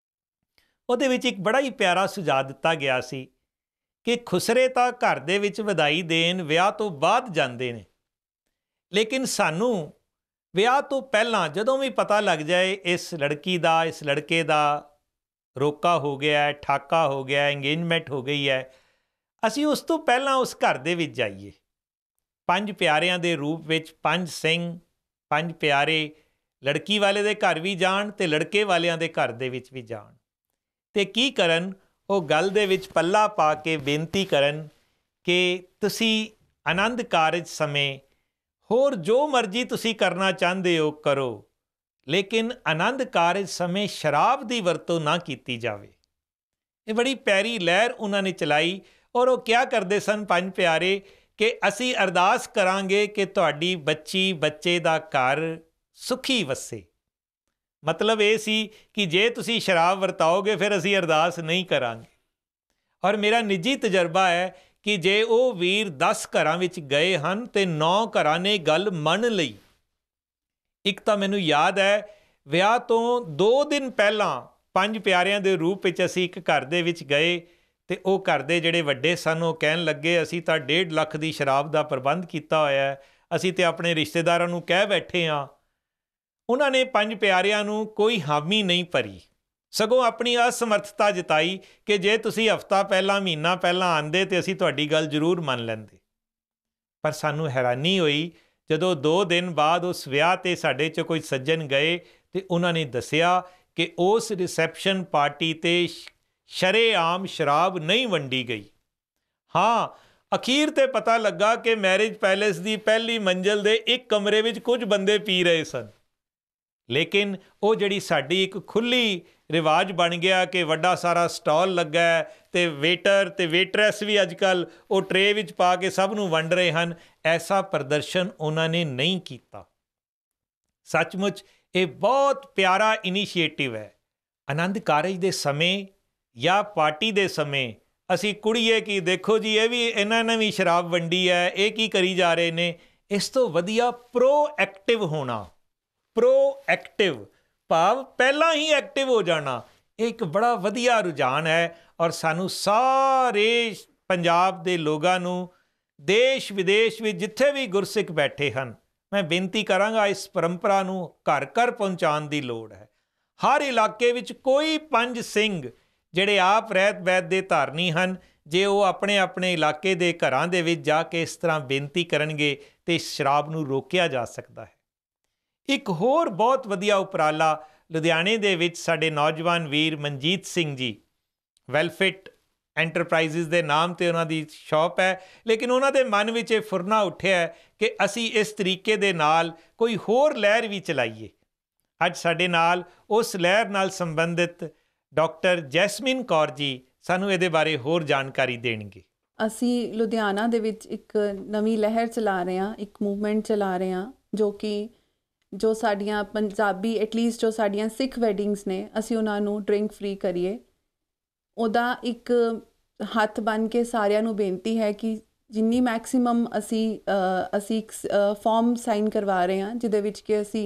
Speaker 2: ਉਹਦੇ ਵਿੱਚ ਇੱਕ ਬੜਾ ਹੀ ਪਿਆਰਾ ਸੁਝਾਅ ਦਿੱਤਾ ਗਿਆ ਸੀ ਕਿ ਖੁਸਰੇ ਤਾਂ ਘਰ ਦੇ ਵਿੱਚ ਵਧਾਈ ਦੇਣ ਵਿਆਹ ਤੋਂ ਬਾਅਦ ਜਾਂਦੇ ਨੇ, ਲੇਕਿਨ ਸਾਨੂੰ ਵਿਆਹ ਤੋਂ ਪਹਿਲਾਂ ਜਦੋਂ ਵੀ ਪਤਾ ਲੱਗ ਜਾਏ ਇਸ ਲੜਕੀ ਦਾ, ਇਸ ਲੜਕੇ ਦਾ ਰੋਕਾ ਹੋ ਗਿਆ, ਠਾਕਾ ਹੋ ਗਿਆ, ਇੰਗੇਜਮੈਂਟ ਹੋ ਗਈ ਹੈ, ਅਸੀਂ ਉਸ ਤੋਂ ਪਹਿਲਾਂ ਉਸ ਘਰ ਦੇ ਵਿੱਚ ਜਾਈਏ। ਪੰਜ ਪਿਆਰਿਆਂ ਦੇ ਰੂਪ ਵਿੱਚ ਪੰਜ ਸਿੰਘ, ਪੰਜ ਪਿਆਰੇ ਲੜਕੀ ਵਾਲੇ ਦੇ ਘਰ ਵੀ ਜਾਣ ਅਤੇ ਲੜਕੇ ਵਾਲਿਆਂ ਦੇ ਘਰ ਦੇ ਵਿੱਚ ਵੀ ਜਾਣ ਅਤੇ ਕੀ ਕਰਨ? ਉਹ ਗੱਲ ਦੇ ਵਿੱਚ ਪੱਲਾ ਪਾ ਕੇ ਬੇਨਤੀ ਕਰਨ ਕਿ ਤੁਸੀਂ ਆਨੰਦ ਕਾਰਜ ਸਮੇਂ ਹੋਰ ਜੋ ਮਰਜ਼ੀ ਤੁਸੀਂ ਕਰਨਾ ਚਾਹੁੰਦੇ ਹੋ ਕਰੋ, ਲੇਕਿਨ ਆਨੰਦ ਕਾਰਜ ਸਮੇਂ ਸ਼ਰਾਬ ਦੀ ਵਰਤੋਂ ਨਾ ਕੀਤੀ ਜਾਵੇ। ਇਹ ਬੜੀ ਪਿਆਰੀ ਲਹਿਰ ਉਹਨਾਂ ਨੇ ਚਲਾਈ ਔਰ ਉਹ ਕਿਹਾ ਕਰਦੇ ਸਨ ਪੰਜ ਪਿਆਰੇ ਕਿ ਅਸੀਂ ਅਰਦਾਸ ਕਰਾਂਗੇ ਕਿ ਤੁਹਾਡੀ ਬੱਚੀ ਬੱਚੇ ਦਾ ਘਰ ਸੁਖੀ ਵਸੇ। ਮਤਲਬ ਇਹ ਸੀ ਕਿ ਜੇ ਤੁਸੀਂ ਸ਼ਰਾਬ ਵਰਤਾਓਗੇ ਫਿਰ ਅਸੀਂ ਅਰਦਾਸ ਨਹੀਂ ਕਰਾਂਗੇ। ਔਰ ਮੇਰਾ ਨਿੱਜੀ ਤਜਰਬਾ ਹੈ ਕਿ ਜੇ ਉਹ ਵੀਰ ਦਸ ਘਰਾਂ ਵਿੱਚ ਗਏ ਹਨ ਅਤੇ ਨੌ ਘਰਾਂ ਨੇ ਗੱਲ ਮੰਨ ਲਈ। ਇੱਕ ਤਾਂ ਮੈਨੂੰ ਯਾਦ ਹੈ ਵਿਆਹ ਤੋਂ ਦੋ ਦਿਨ ਪਹਿਲਾਂ ਪੰਜ ਪਿਆਰਿਆਂ ਦੇ ਰੂਪ ਵਿੱਚ ਅਸੀਂ ਇੱਕ ਘਰ ਦੇ ਵਿੱਚ ਗਏ ਅਤੇ ਉਹ ਘਰ ਦੇ ਜਿਹੜੇ ਵੱਡੇ ਸਨ ਉਹ ਕਹਿਣ ਲੱਗੇ ਅਸੀਂ ਤਾਂ ਡੇਢ ਲੱਖ ਦੀ ਸ਼ਰਾਬ ਦਾ ਪ੍ਰਬੰਧ ਕੀਤਾ ਹੋਇਆ ਹੈ, ਅਸੀਂ ਤਾਂ ਆਪਣੇ ਰਿਸ਼ਤੇਦਾਰਾਂ ਨੂੰ ਕਹਿ ਬੈਠੇ ਹਾਂ। ਉਹਨਾਂ ਨੇ ਪੰਜ ਪਿਆਰਿਆਂ ਨੂੰ ਕੋਈ ਹਾਮੀ ਨਹੀਂ ਭਰੀ, ਸਗੋਂ ਆਪਣੀ ਅਸਮਰਥਤਾ ਜਤਾਈ ਕਿ ਜੇ ਤੁਸੀਂ ਹਫ਼ਤਾ ਪਹਿਲਾਂ, ਮਹੀਨਾ ਪਹਿਲਾਂ ਆਉਂਦੇ ਤਾਂ ਅਸੀਂ ਤੁਹਾਡੀ ਗੱਲ ਜ਼ਰੂਰ ਮੰਨ ਲੈਂਦੇ। ਪਰ ਸਾਨੂੰ ਹੈਰਾਨੀ ਹੋਈ ਜਦੋਂ ਦੋ ਦਿਨ ਬਾਅਦ ਉਸ ਵਿਆਹ 'ਤੇ ਸਾਡੇ 'ਚ ਕੋਈ ਸੱਜਣ ਗਏ ਅਤੇ ਉਹਨਾਂ ਨੇ ਦੱਸਿਆ ਕਿ ਉਸ ਰਿਸੈਪਸ਼ਨ ਪਾਰਟੀ 'ਤੇ ਸ਼ਰੇਆਮ ਸ਼ਰਾਬ ਨਹੀਂ ਵੰਡੀ ਗਈ। ਹਾਂ, ਅਖੀਰ 'ਤੇ ਪਤਾ ਲੱਗਾ ਕਿ ਮੈਰਿਜ ਪੈਲੇਸ ਦੀ ਪਹਿਲੀ ਮੰਜ਼ਿਲ ਦੇ ਇੱਕ ਕਮਰੇ ਵਿੱਚ ਕੁਝ ਬੰਦੇ ਪੀ ਰਹੇ ਸਨ, ਲੇਕਿਨ ਉਹ ਜਿਹੜੀ ਸਾਡੀ ਇੱਕ ਖੁੱਲ੍ਹੀ ਰਿਵਾਜ ਬਣ ਗਿਆ ਕਿ ਵੱਡਾ ਸਾਰਾ ਸਟਾਲ ਲੱਗਾ ਹੈ ਅਤੇ ਵੇਟਰ ਅਤੇ ਵੇਟਰੈਸ ਵੀ ਅੱਜ ਕੱਲ੍ਹ ਉਹ ਟਰੇ ਵਿੱਚ ਪਾ ਕੇ ਸਭ ਨੂੰ ਵੰਡ ਰਹੇ ਹਨ, ਐਸਾ ਪ੍ਰਦਰਸ਼ਨ ਉਹਨਾਂ ਨੇ ਨਹੀਂ ਕੀਤਾ। ਸੱਚਮੁੱਚ ਇਹ ਬਹੁਤ ਪਿਆਰਾ ਇਨੀਸ਼ੀਏਟਿਵ ਹੈ। ਆਨੰਦ ਕਾਰਜ ਦੇ ਸਮੇਂ ਜਾਂ ਪਾਰਟੀ ਦੇ ਸਮੇਂ ਅਸੀਂ ਕੁੜੀਏ ਕਿ ਦੇਖੋ ਜੀ ਇਹ ਵੀ ਇਹਨਾਂ ਨੇ ਵੀ ਸ਼ਰਾਬ ਵੰਡੀ ਹੈ, ਇਹ ਕੀ ਕਰੀ ਜਾ ਰਹੇ ਨੇ। ਇਸ ਤੋਂ ਵਧੀਆ ਪ੍ਰੋ ਐਕਟਿਵ ਹੋਣਾ। ਪ੍ਰੋ ਐਕਟਿਵ ਭਾਵ ਪਹਿਲਾਂ ਹੀ ਐਕਟਿਵ ਹੋ ਜਾਣਾ ਇਹ ਇੱਕ ਬੜਾ ਵਧੀਆ ਰੁਝਾਨ ਹੈ ਔਰ ਸਾਨੂੰ ਸਾਰੇ ਪੰਜਾਬ ਦੇ ਲੋਕਾਂ ਨੂੰ ਦੇਸ਼ ਵਿਦੇਸ਼ ਵਿੱਚ ਜਿੱਥੇ ਵੀ ਗੁਰਸਿੱਖ ਬੈਠੇ ਹਨ, ਮੈਂ ਬੇਨਤੀ ਕਰਾਂਗਾ ਇਸ ਪਰੰਪਰਾ ਨੂੰ ਘਰ ਘਰ ਪਹੁੰਚਾਉਣ ਦੀ ਲੋੜ ਹੈ। ਹਰ ਇਲਾਕੇ ਵਿੱਚ ਕੋਈ ਪੰਜ ਸਿੰਘ ਜਿਹੜੇ ਆਪ ਰਹਿਤ ਬੈਤ ਦੇ ਧਾਰਨੀ ਹਨ, ਜੇ ਉਹ ਆਪਣੇ ਆਪਣੇ ਇਲਾਕੇ ਦੇ ਘਰਾਂ ਦੇ ਵਿੱਚ ਜਾ ਕੇ ਇਸ ਤਰ੍ਹਾਂ ਬੇਨਤੀ ਕਰਨਗੇ ਤੇ ਸ਼ਰਾਬ ਨੂੰ ਰੋਕਿਆ ਜਾ ਸਕਦਾ ਹੈ। ਇੱਕ ਹੋਰ ਬਹੁਤ ਵਧੀਆ ਉਪਰਾਲਾ ਲੁਧਿਆਣੇ ਦੇ ਵਿੱਚ ਸਾਡੇ ਨੌਜਵਾਨ ਵੀਰ ਮਨਜੀਤ ਸਿੰਘ ਜੀ, ਵੈਲਫਿਟ ਐਂਟਰਪ੍ਰਾਈਜ਼ਸ ਦੇ ਨਾਮ ਤੇ ਉਹਨਾਂ ਦੀ ਸ਼ਾਪ ਹੈ, ਲੇਕਿਨ ਉਹਨਾਂ ਦੇ ਮਨ ਵਿੱਚ ਇਹ ਫੁਰਨਾ ਉੱਠਿਆ ਕਿ ਅਸੀਂ ਇਸ ਤਰੀਕੇ ਦੇ ਨਾਲ ਕੋਈ ਹੋਰ ਲਹਿਰ ਵੀ ਚਲਾਈਏ। ਅੱਜ ਸਾਡੇ ਨਾਲ ਉਸ ਲਹਿਰ ਨਾਲ ਸੰਬੰਧਿਤ ਡਾਕਟਰ ਜੈਸਮੀਨ ਕੌਰ ਜੀ ਸਾਨੂੰ ਇਹਦੇ ਬਾਰੇ ਹੋਰ ਜਾਣਕਾਰੀ ਦੇਣਗੇ।
Speaker 5: ਅਸੀਂ ਲੁਧਿਆਣਾ ਦੇ ਵਿੱਚ ਇੱਕ ਨਵੀਂ ਲਹਿਰ ਚਲਾ ਰਹੇ ਹਾਂ, ਇੱਕ ਮੂਵਮੈਂਟ ਚਲਾ ਰਹੇ ਹਾਂ, ਜੋ ਕਿ ਜੋ ਸਾਡੀਆਂ ਪੰਜਾਬੀ ਐਟਲੀਸਟ ਜੋ ਸਾਡੀਆਂ ਸਿੱਖ ਵੈਡਿੰਗਸ ਨੇ, ਅਸੀਂ ਉਹਨਾਂ ਨੂੰ ਡਰਿੰਕ ਫ੍ਰੀ ਕਰੀਏ। ਉਹਦਾ ਇੱਕ ਹੱਥ ਬਣ ਕੇ ਸਾਰਿਆਂ ਨੂੰ ਬੇਨਤੀ ਹੈ ਕਿ ਜਿੰਨੀ ਮੈਕਸੀਮਮ ਅਸੀਂ ਅਸੀਂ ਇੱਕ ਫਾਰਮ ਸਾਈਨ ਕਰਵਾ ਰਹੇ ਹਾਂ ਜਿਹਦੇ ਵਿੱਚ ਕਿ ਅਸੀਂ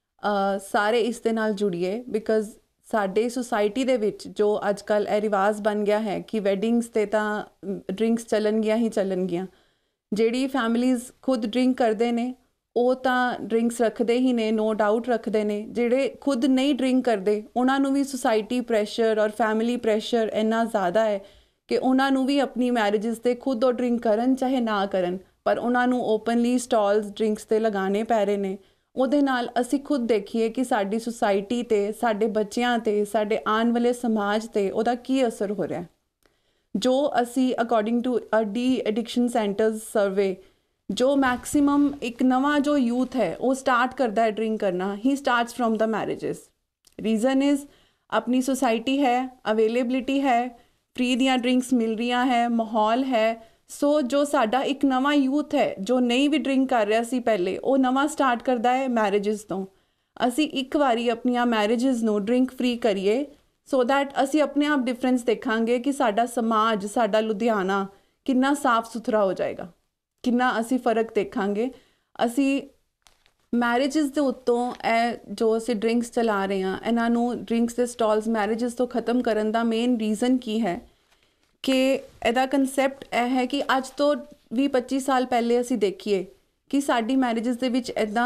Speaker 5: ਸਾਰੇ ਇਸ ਦੇ ਨਾਲ ਜੁੜੀਏ, ਬਿਕਾਜ਼ ਸਾਡੇ ਸੁਸਾਇਟੀ ਦੇ ਵਿੱਚ ਜੋ ਅੱਜ ਕੱਲ੍ਹ ਇਹ ਰਿਵਾਜ਼ ਬਣ ਗਿਆ ਹੈ ਕਿ ਵੈਡਿੰਗਸ 'ਤੇ ਤਾਂ ਡਰਿੰਕਸ ਚੱਲਣਗੀਆਂ ਹੀ ਚੱਲਣਗੀਆਂ। ਜਿਹੜੀ ਫੈਮਿਲੀਜ਼ ਖੁਦ ਡਰਿੰਕ ਕਰਦੇ ਨੇ ਉਹ ਤਾਂ ਡਰਿੰਕਸ ਰੱਖਦੇ ਹੀ ਨੇ, ਨੋ ਡਾਊਟ ਰੱਖਦੇ ਨੇ। ਜਿਹੜੇ ਖੁਦ ਨਹੀਂ ਡਰਿੰਕ ਕਰਦੇ ਉਹਨਾਂ ਨੂੰ ਵੀ ਸੁਸਾਇਟੀ ਪ੍ਰੈਸ਼ਰ ਔਰ ਫੈਮਿਲੀ ਪ੍ਰੈਸ਼ਰ ਇੰਨਾ ਜ਼ਿਆਦਾ ਹੈ ਕਿ ਉਹਨਾਂ ਨੂੰ ਵੀ ਆਪਣੀ ਮੈਰਿਜਸ 'ਤੇ ਖੁਦ ਉਹ ਡਰਿੰਕ ਕਰਨ ਚਾਹੇ ਨਾ ਕਰਨ, ਪਰ ਉਹਨਾਂ ਨੂੰ ਓਪਨਲੀ ਸਟਾਲਸ ਡਰਿੰਕਸ 'ਤੇ ਲਗਾਉਣੇ ਪੈ ਰਹੇ ਨੇ। ਉਹਦੇ ਨਾਲ ਅਸੀਂ ਖੁਦ ਦੇਖੀਏ ਕਿ ਸਾਡੀ ਸੁਸਾਇਟੀ 'ਤੇ, ਸਾਡੇ ਬੱਚਿਆਂ 'ਤੇ, ਸਾਡੇ ਆਉਣ ਵਾਲੇ ਸਮਾਜ 'ਤੇ ਉਹਦਾ ਕੀ ਅਸਰ ਹੋ ਰਿਹਾ। ਜੋ ਅਸੀਂ according to a de addiction centres survey, ਜੋ ਮੈਕਸੀਮਮ ਇੱਕ ਨਵਾਂ ਜੋ ਯੂਥ ਹੈ ਉਹ ਸਟਾਰਟ ਕਰਦਾ ਹੈ ਡਰਿੰਕ ਕਰਨਾ, he starts from the marriages. Reason is ਆਪਣੀ ਸੁਸਾਇਟੀ ਹੈ, ਅਵੇਲੇਬਿਲਿਟੀ ਹੈ, ਫ੍ਰੀ ਦੀਆਂ ਡਰਿੰਕਸ ਮਿਲ ਰਹੀਆਂ ਹੈ, ਮਾਹੌਲ ਹੈ। ਸੋ ਜੋ ਸਾਡਾ ਇੱਕ ਨਵਾਂ ਯੂਥ ਹੈ ਜੋ ਨਹੀਂ ਵੀ ਡਰਿੰਕ ਕਰ ਰਿਹਾ ਸੀ ਪਹਿਲੇ, ਉਹ ਨਵਾਂ ਸਟਾਰਟ ਕਰਦਾ ਹੈ ਮੈਰਿਜਸ ਤੋਂ। ਅਸੀਂ ਇੱਕ ਵਾਰੀ ਆਪਣੀਆਂ ਮੈਰਿਜਸ ਨੂੰ ਡਰਿੰਕ ਫ੍ਰੀ ਕਰੀਏ ਸੋ ਦੈਟ ਅਸੀਂ ਆਪਣੇ ਆਪ ਡਿਫਰੈਂਸ ਦੇਖਾਂਗੇ ਕਿ ਸਾਡਾ ਸਮਾਜ, ਸਾਡਾ ਲੁਧਿਆਣਾ ਕਿੰਨਾ ਸਾਫ਼ ਸੁਥਰਾ ਹੋ ਜਾਏਗਾ, ਕਿੰਨਾ ਅਸੀਂ ਫ਼ਰਕ ਦੇਖਾਂਗੇ। ਅਸੀਂ ਮੈਰਿਜਸ ਦੇ ਉੱਤੋਂ ਇਹ ਜੋ ਅਸੀਂ ਡਰਿੰਕਸ ਚਲਾ ਰਹੇ ਹਾਂ, ਇਹਨਾਂ ਨੂੰ ਡਰਿੰਕਸ ਦੇ ਸਟਾਲਸ ਮੈਰਿਜਸ ਤੋਂ ਖ਼ਤਮ ਕਰਨ ਦਾ ਮੇਨ ਰੀਜ਼ਨ ਕੀ ਹੈ ਕਿ ਇਹਦਾ ਕੰਸੈਪਟ ਇਹ ਹੈ ਕਿ ਅੱਜ ਤੋਂ ਵੀਹ ਪੱਚੀ ਸਾਲ ਪਹਿਲੇ ਅਸੀਂ ਦੇਖੀਏ ਕਿ ਸਾਡੀ ਮੈਰਿਜਸ ਦੇ ਵਿੱਚ ਇੱਦਾਂ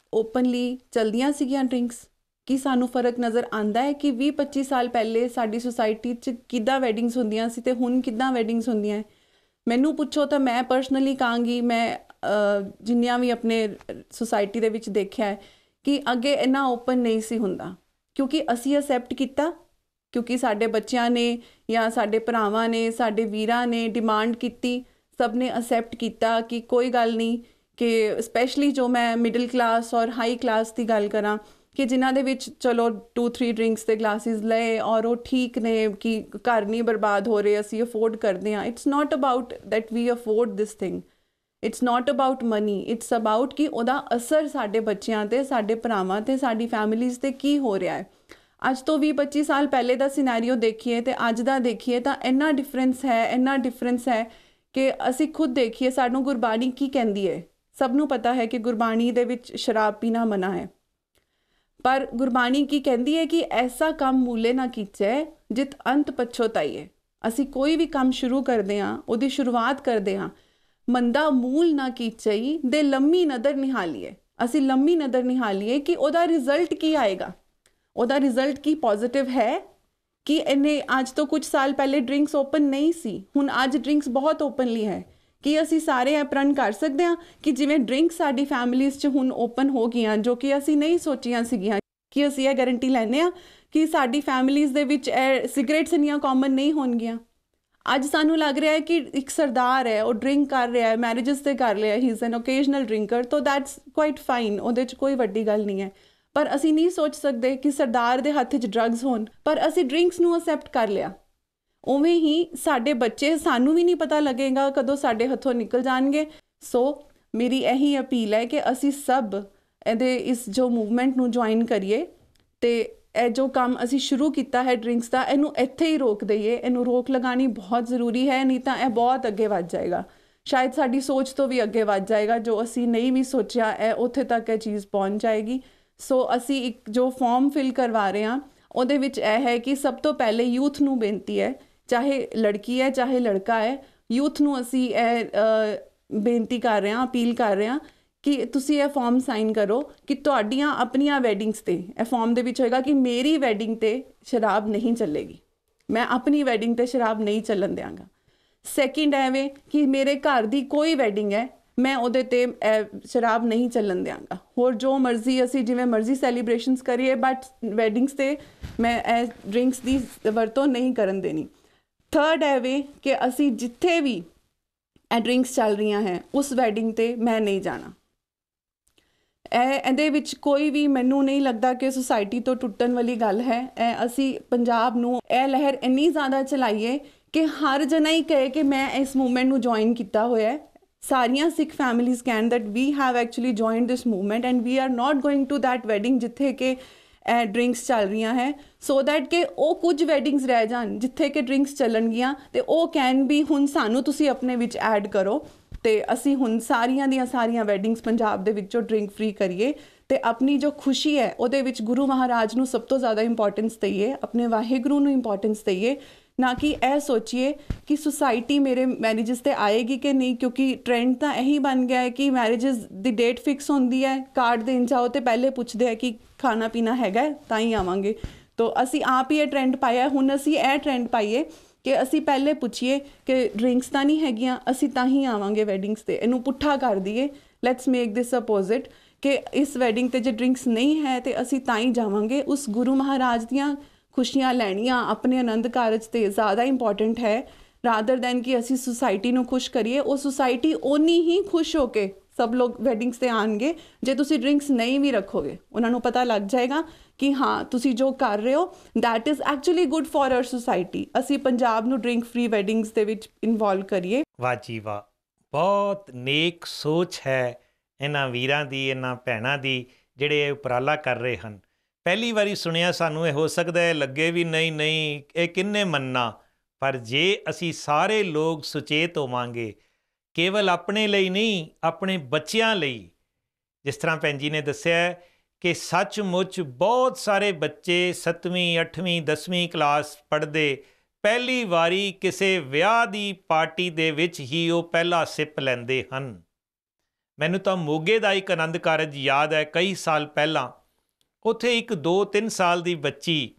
Speaker 5: ਓਪਨਲੀ ਚਲਦੀਆਂ ਸੀਗੀਆਂ ਡਰਿੰਕਸ, ਕਿ ਸਾਨੂੰ ਫ਼ਰਕ ਨਜ਼ਰ ਆਉਂਦਾ ਹੈ ਕਿ ਵੀਹ ਪੱਚੀ ਸਾਲ ਪਹਿਲੇ ਸਾਡੀ ਸੁਸਾਇਟੀ 'ਚ ਕਿੱਦਾਂ ਵੈਡਿੰਗਸ ਹੁੰਦੀਆਂ ਸੀ ਅਤੇ ਹੁਣ ਕਿੱਦਾਂ ਵੈਡਿੰਗਸ ਹੁੰਦੀਆਂ। ਮੈਨੂੰ ਪੁੱਛੋ ਤਾਂ ਮੈਂ ਪਰਸਨਲੀ ਕਹਾਂਗੀ, ਮੈਂ ਜਿੰਨੀਆਂ ਵੀ ਆਪਣੇ ਸੁਸਾਇਟੀ ਦੇ ਵਿੱਚ ਦੇਖਿਆ ਹੈ ਕਿ ਅੱਗੇ ਇੰਨਾ ਓਪਨ ਨਹੀਂ ਸੀ ਹੁੰਦਾ, ਕਿਉਂਕਿ ਅਸੀਂ ਅਸੈਪਟ ਕੀਤਾ, ਕਿਉਂਕਿ ਸਾਡੇ ਬੱਚਿਆਂ ਨੇ ਜਾਂ ਸਾਡੇ ਭਰਾਵਾਂ ਨੇ, ਸਾਡੇ ਵੀਰਾਂ ਨੇ ਡਿਮਾਂਡ ਕੀਤੀ, ਸਭ ਨੇ ਅਸੈਪਟ ਕੀਤਾ ਕਿ ਕੋਈ ਗੱਲ ਨਹੀਂ। ਕਿ ਸਪੈਸ਼ਲੀ ਜੋ ਮੈਂ ਮਿਡਲ ਕਲਾਸ ਔਰ ਹਾਈ ਕਲਾਸ ਦੀ ਗੱਲ ਕਰਾਂ ਕਿ ਜਿਨ੍ਹਾਂ ਦੇ ਵਿੱਚ ਚਲੋ ਟੂ ਥ੍ਰੀ ਡਰਿੰਕਸ ਦੇ ਗਲਾਸਿਸ ਲਏ ਔਰ ਉਹ ਠੀਕ ਨੇ, ਕਿ ਘਰ ਨਹੀਂ ਬਰਬਾਦ ਹੋ ਰਹੇ, ਅਸੀਂ ਅਫੋਰਡ ਕਰਦੇ ਹਾਂ। It's not about that we afford this thing, it's not about money, it's about ਕਿ ਉਹਦਾ ਅਸਰ ਸਾਡੇ ਬੱਚਿਆਂ 'ਤੇ, ਸਾਡੇ ਭਰਾਵਾਂ 'ਤੇ, ਸਾਡੀ ਫੈਮਿਲੀਜ਼ 'ਤੇ ਕੀ ਹੋ ਰਿਹਾ ਹੈ। ਅੱਜ ਤੋਂ ਵੀਹ ਪੱਚੀ ਸਾਲ ਪਹਿਲੇ ਦਾ ਸਿਨੈਰੀਓ ਦੇਖੀਏ ਅਤੇ ਅੱਜ ਦਾ ਦੇਖੀਏ ਤਾਂ ਇੰਨਾ ਡਿਫਰੈਂਸ ਹੈ, ਇੰਨਾ ਡਿਫਰੈਂਸ ਹੈ ਕਿ ਅਸੀਂ ਖੁਦ ਦੇਖੀਏ ਸਾਨੂੰ ਗੁਰਬਾਣੀ ਕੀ ਕਹਿੰਦੀ ਹੈ। ਸਭ ਨੂੰ ਪਤਾ ਹੈ ਕਿ ਗੁਰਬਾਣੀ ਦੇ ਵਿੱਚ ਸ਼ਰਾਬ ਪੀਣਾ ਮਨਾ ਹੈ, ਪਰ ਗੁਰਬਾਣੀ ਕੀ ਕਹਿੰਦੀ ਹੈ ਕਿ ਐਸਾ ਕੰਮ ਮੂਲੇ ਨਾ ਕੀਚੈ ਜਿਤ ਅੰਤ ਪਛੋਤਾਈਏ। ਅਸੀਂ ਕੋਈ ਵੀ ਕੰਮ ਸ਼ੁਰੂ ਕਰਦੇ ਹਾਂ, ਉਹਦੀ ਸ਼ੁਰੂਆਤ ਕਰਦੇ ਹਾਂ, ਮੰਦਾ ਮੂਲ ਨਾ ਕੀਚਈ ਦੇ ਲੰਮੀ ਨਜ਼ਰ ਨਿਹਾਲੀਏ। ਅਸੀਂ ਲੰਮੀ ਨਜ਼ਰ ਨਿਹਾਲੀਏ ਕਿ ਉਹਦਾ ਰਿਜ਼ਲਟ ਕੀ ਆਏਗਾ, ਉਹਦਾ ਰਿਜ਼ਲਟ ਕੀ ਪੋਜ਼ਿਟਿਵ ਹੈ। ਕਿ ਇਹਨੇ ਅੱਜ ਤੋਂ ਕੁਝ ਸਾਲ ਪਹਿਲੇ ਡਰਿੰਕਸ ਓਪਨ ਨਹੀਂ ਸੀ, ਹੁਣ ਅੱਜ ਡਰਿੰਕਸ ਬਹੁਤ ਓਪਨਲੀ ਹੈ। ਕਿ ਅਸੀਂ ਸਾਰੇ ਇਹ ਪ੍ਰਣ ਕਰ ਸਕਦੇ ਹਾਂ ਕਿ ਜਿਵੇਂ ਡਰਿੰਕ ਸਾਡੀ ਫੈਮਿਲੀਜ਼ 'ਚ ਹੁਣ ਓਪਨ ਹੋ ਗਈਆਂ, ਜੋ ਕਿ ਅਸੀਂ ਨਹੀਂ ਸੋਚੀਆਂ ਸੀਗੀਆਂ, ਕਿ ਅਸੀਂ ਇਹ ਗਾਰੰਟੀ ਲੈਂਦੇ ਹਾਂ ਕਿ ਸਾਡੀ ਫੈਮਿਲੀਜ਼ ਦੇ ਵਿੱਚ ਇਹ ਸਿਗਰਟਸ ਇੰਨੀਆਂ ਕਾਮਨ ਨਹੀਂ ਹੋਣਗੀਆਂ। ਅੱਜ ਸਾਨੂੰ ਲੱਗ ਰਿਹਾ ਹੈ ਕਿ ਇੱਕ ਸਰਦਾਰ ਹੈ, ਉਹ ਡਰਿੰਕ ਕਰ ਰਿਹਾ ਹੈ, ਮੈਰਿਜਸ 'ਤੇ ਕਰ ਲਿਆ, he is an occasional drinker, ਤਾਂ ਦੈਟਸ ਕੁਆਇਟ ਫਾਈਨ, ਉਹਦੇ 'ਚ ਕੋਈ ਵੱਡੀ ਗੱਲ ਨਹੀਂ ਹੈ। ਪਰ ਅਸੀਂ ਨਹੀਂ ਸੋਚ ਸਕਦੇ ਕਿ ਸਰਦਾਰ ਦੇ ਹੱਥ 'ਚ ਡਰੱਗਸ ਹੋਣ, ਪਰ ਅਸੀਂ ਡਰਿੰਕਸ ਨੂੰ ਅਸੈਪਟ ਕਰ ਲਿਆ। ਉਵੇਂ ਹੀ ਸਾਡੇ ਬੱਚੇ, ਸਾਨੂੰ ਵੀ ਨਹੀਂ ਪਤਾ ਲੱਗੇਗਾ ਕਦੋਂ ਸਾਡੇ ਹੱਥੋਂ ਨਿਕਲ ਜਾਣਗੇ। ਸੋ ਮੇਰੀ ਇਹੀ ਅਪੀਲ ਹੈ ਕਿ ਅਸੀਂ ਸਭ ਇਹਦੇ ਇਸ ਜੋ ਮੂਵਮੈਂਟ ਨੂੰ ਜੁਆਇਨ ਕਰੀਏ ਅਤੇ ਇਹ ਜੋ ਕੰਮ ਅਸੀਂ ਸ਼ੁਰੂ ਕੀਤਾ ਹੈ ਡਰਿੰਕਸ ਦਾ, ਇਹਨੂੰ ਇੱਥੇ ਹੀ ਰੋਕ ਦਈਏ। ਇਹਨੂੰ ਰੋਕ ਲਗਾਉਣੀ ਬਹੁਤ ਜ਼ਰੂਰੀ ਹੈ, ਨਹੀਂ ਤਾਂ ਇਹ ਬਹੁਤ ਅੱਗੇ ਵੱਧ ਜਾਏਗਾ, ਸ਼ਾਇਦ ਸਾਡੀ ਸੋਚ ਤੋਂ ਵੀ ਅੱਗੇ ਵੱਧ ਜਾਏਗਾ। ਜੋ ਅਸੀਂ ਨਹੀਂ ਵੀ ਸੋਚਿਆ, ਇਹ ਉੱਥੇ ਤੱਕ ਇਹ ਚੀਜ਼ ਪਹੁੰਚ ਜਾਏਗੀ। ਸੋ ਅਸੀਂ ਇੱਕ ਜੋ ਫਾਰਮ ਫਿਲ ਕਰਵਾ ਰਹੇ ਹਾਂ, ਉਹਦੇ ਵਿੱਚ ਇਹ ਹੈ ਕਿ ਸਭ ਤੋਂ ਪਹਿਲੇ ਯੂਥ ਨੂੰ ਬੇਨਤੀ ਹੈ, ਚਾਹੇ ਲੜਕੀ ਹੈ ਚਾਹੇ ਲੜਕਾ ਹੈ, ਯੂਥ ਨੂੰ ਅਸੀਂ ਇਹ ਅ, ਬੇਨਤੀ ਕਰ ਰਹੇ ਹਾਂ, ਅਪੀਲ ਕਰ ਰਹੇ ਹਾਂ ਕਿ ਤੁਸੀਂ ਇਹ ਫਾਰਮ ਸਾਈਨ ਕਰੋ ਕਿ ਤੁਹਾਡੀਆਂ ਆਪਣੀਆਂ ਵੈਡਿੰਗਸ 'ਤੇ ਇਹ ਫਾਰਮ ਦੇ ਵਿੱਚ ਹੋਏਗਾ ਕਿ ਮੇਰੀ ਵੈਡਿੰਗ 'ਤੇ ਸ਼ਰਾਬ ਨਹੀਂ ਚੱਲੇਗੀ, ਮੈਂ ਆਪਣੀ ਵੈਡਿੰਗ 'ਤੇ ਸ਼ਰਾਬ ਨਹੀਂ ਚੱਲਣ ਦਿਆਂਗਾ। ਸੈਕਿੰਡ ਐਵੇਂ ਕਿ ਮੇਰੇ ਘਰ ਦੀ ਕੋਈ ਵੈਡਿੰਗ ਹੈ, ਮੈਂ ਉਹਦੇ 'ਤੇ ਸ਼ਰਾਬ ਨਹੀਂ ਚੱਲਣ ਦਿਆਂਗਾ। ਹੋਰ ਜੋ ਮਰਜ਼ੀ ਅਸੀਂ ਜਿਵੇਂ ਮਰਜ਼ੀ ਸੈਲੀਬ੍ਰੇਸ਼ਨਸ ਕਰੀਏ, ਬਟ ਵੈਡਿੰਗਸ 'ਤੇ ਮੈਂ ਇਹ ਡਰਿੰਕਸ ਦੀ ਵਰਤੋਂ ਨਹੀਂ ਕਰਨ ਦੇਣੀ। ਥਰਡ ਐਵੇਂ ਕਿ ਅਸੀਂ ਜਿੱਥੇ ਵੀ ਇਹ ਡਰਿੰਕਸ ਚੱਲ ਰਹੀਆਂ ਹੈ ਉਸ ਵੈਡਿੰਗ 'ਤੇ ਮੈਂ ਨਹੀਂ ਜਾਣਾ। ਇਹ ਇਹਦੇ ਵਿੱਚ ਕੋਈ ਵੀ ਮੈਨੂੰ ਨਹੀਂ ਲੱਗਦਾ ਕਿ ਸੁਸਾਇਟੀ ਤੋਂ ਟੁੱਟਣ ਵਾਲੀ ਗੱਲ ਹੈ। ਇਹ ਅਸੀਂ ਪੰਜਾਬ ਨੂੰ ਇਹ ਲਹਿਰ ਇੰਨੀ ਜ਼ਿਆਦਾ ਚਲਾਈਏ ਕਿ ਹਰ ਜਣਾ ਹੀ ਕਹੇ ਕਿ ਮੈਂ ਇਸ ਮੂਵਮੈਂਟ ਨੂੰ ਜੁਆਇਨ ਕੀਤਾ ਹੋਇਆ ਹੈ। ਸਾਰੀਆਂ ਸਿੱਖ ਫੈਮਿਲੀਜ਼ ਕਹਿਣ that we have actually joined this movement and we are not going to that wedding ਜਿੱਥੇ ਕਿ ਇਹ ਡਰਿੰਕਸ ਚੱਲ ਰਹੀਆਂ ਹੈ, ਸੋ ਦੈਟ ਕਿ ਉਹ ਕੁਝ ਵੈਡਿੰਗਸ ਰਹਿ ਜਾਣ ਜਿੱਥੇ ਕਿ ਡਰਿੰਕਸ ਚੱਲਣਗੀਆਂ ਅਤੇ ਉਹ ਕੈਨ ਵੀ ਹੁਣ ਸਾਨੂੰ ਤੁਸੀਂ ਆਪਣੇ ਵਿੱਚ ਐਡ ਕਰੋ ਅਤੇ ਅਸੀਂ ਹੁਣ ਸਾਰੀਆਂ ਦੀਆਂ ਸਾਰੀਆਂ ਵੈਡਿੰਗਸ ਪੰਜਾਬ ਦੇ ਵਿੱਚੋਂ ਡਰਿੰਕ ਫ੍ਰੀ ਕਰੀਏ ਅਤੇ ਆਪਣੀ ਜੋ ਖੁਸ਼ੀ ਹੈ ਉਹਦੇ ਵਿੱਚ ਗੁਰੂ ਮਹਾਰਾਜ ਨੂੰ ਸਭ ਤੋਂ ਜ਼ਿਆਦਾ ਇੰਪੋਰਟੈਂਸ ਦਈਏ, ਆਪਣੇ ਵਾਹਿਗੁਰੂ ਨੂੰ ਇੰਪੋਰਟੈਂਸ ਦਈਏ, ਨਾ ਕਿ ਇਹ ਸੋਚੀਏ ਕਿ ਸੁਸਾਇਟੀ ਮੇਰੇ ਮੈਰਿਜਸ 'ਤੇ ਆਏਗੀ ਕਿ ਨਹੀਂ, ਕਿਉਂਕਿ ਟ੍ਰੈਂਡ ਤਾਂ ਇਹੀ ਬਣ ਗਿਆ ਹੈ ਕਿ ਮੈਰਿਜਸ ਦੀ ਡੇਟ ਫਿਕਸ ਹੁੰਦੀ ਹੈ, ਕਾਰਡ ਦੇਣ ਜਾਓ ਅਤੇ ਪਹਿਲੇ ਪੁੱਛਦੇ ਆ ਕਿ ਖਾਣਾ ਪੀਣਾ ਹੈਗਾ ਤਾਂ ਹੀ ਆਵਾਂਗੇ। ਤੋ ਅਸੀਂ ਆਪ ਹੀ ਇਹ ਟ੍ਰੈਂਡ ਪਾਇਆ, ਹੁਣ ਅਸੀਂ ਇਹ ਟ੍ਰੈਂਡ ਪਾਈਏ ਕਿ ਅਸੀਂ ਪਹਿਲੇ ਪੁੱਛੀਏ ਕਿ ਡਰਿੰਕਸ ਤਾਂ ਨਹੀਂ ਹੈਗੀਆਂ, ਅਸੀਂ ਤਾਂ ਹੀ ਆਵਾਂਗੇ ਵੈਡਿੰਗਸ 'ਤੇ। ਇਹਨੂੰ ਪੁੱਠਾ ਕਰ ਦਈਏ, ਲੈਟਸ ਮੇਕ ਦਿਸ ਅਪੋਜ਼ਿਟ ਕਿ ਇਸ ਵੈਡਿੰਗ 'ਤੇ ਜੇ ਡਰਿੰਕਸ ਨਹੀਂ ਹੈ ਅਤੇ ਅਸੀਂ ਤਾਂ ਹੀ ਜਾਵਾਂਗੇ। ਉਸ ਗੁਰੂ ਮਹਾਰਾਜ ਦੀਆਂ ਖੁਸ਼ੀਆਂ ਲੈਣੀਆਂ ਆਪਣੇ ਆਨੰਦ ਕਾਰਜ 'ਤੇ ਜ਼ਿਆਦਾ ਇੰਪੋਰਟੈਂਟ ਹੈ ਰਾਦਰ ਦੈਨ ਕਿ ਅਸੀਂ ਸੁਸਾਇਟੀ ਨੂੰ ਖੁਸ਼ ਕਰੀਏ। ਉਹ ਸੁਸਾਇਟੀ ਓਨੀ ਹੀ ਖੁਸ਼ ਹੋ ਕੇ ਸਭ ਲੋਕ ਵੈਡਿੰਗਸ 'ਤੇ ਆਉਣਗੇ ਜੇ ਤੁਸੀਂ ਡਰਿੰਕਸ ਨਹੀਂ ਵੀ ਰੱਖੋਗੇ। ਉਹਨਾਂ ਨੂੰ ਪਤਾ ਲੱਗ ਜਾਏਗਾ ਕਿ ਹਾਂ ਤੁਸੀਂ ਜੋ ਕਰ ਰਹੇ ਹੋ that is actually good for our society. ਅਸੀਂ ਪੰਜਾਬ ਨੂੰ ਡਰਿੰਕ ਫ੍ਰੀ ਵੈਡਿੰਗਸ ਦੇ ਵਿੱਚ ਇਨਵੋਲਵ ਕਰੀਏ।
Speaker 2: ਵਾਹ ਜੀ ਵਾਹ, ਬਹੁਤ ਨੇਕ ਸੋਚ ਹੈ ਇਹਨਾਂ ਵੀਰਾਂ ਦੀ, ਇਹਨਾਂ ਭੈਣਾਂ ਦੀ ਜਿਹੜੇ ਇਹ ਉਪਰਾਲਾ ਕਰ ਰਹੇ ਹਨ। ਪਹਿਲੀ ਵਾਰੀ ਸੁਣਿਆ, ਸਾਨੂੰ ਇਹ ਹੋ ਸਕਦਾ ਹੈ ਲੱਗੇ ਵੀ ਨਹੀਂ ਨਹੀਂ ਇਹ ਕਿੰਨੇ ਮੰਨਣਾ, ਪਰ ਜੇ ਅਸੀਂ ਸਾਰੇ ਲੋਕ ਸੁਚੇਤ ਹੋਵਾਂਗੇ, ਕੇਵਲ ਆਪਣੇ ਲਈ ਨਹੀਂ ਆਪਣੇ ਬੱਚਿਆਂ ਲਈ, ਜਿਸ ਤਰ੍ਹਾਂ ਭੈਣ ਜੀ ਨੇ ਦੱਸਿਆ ਕਿ ਸੱਚਮੁੱਚ ਬਹੁਤ ਸਾਰੇ ਬੱਚੇ ਸੱਤਵੀਂ ਅੱਠਵੀਂ ਦਸਵੀਂ ਕਲਾਸ ਪੜ੍ਹਦੇ ਪਹਿਲੀ ਵਾਰੀ ਕਿਸੇ ਵਿਆਹ ਦੀ ਪਾਰਟੀ ਦੇ ਵਿੱਚ ਹੀ ਉਹ ਪਹਿਲਾ ਸਿਪ ਲੈਂਦੇ ਹਨ। ਮੈਨੂੰ ਤਾਂ ਮੋਗੇ ਦਾ ਇੱਕ ਆਨੰਦ ਕਾਰਜ ਯਾਦ ਹੈ, ਕਈ ਸਾਲ ਪਹਿਲਾਂ ਉੱਥੇ ਇੱਕ ਦੋ ਤਿੰਨ ਸਾਲ ਦੀ ਬੱਚੀ,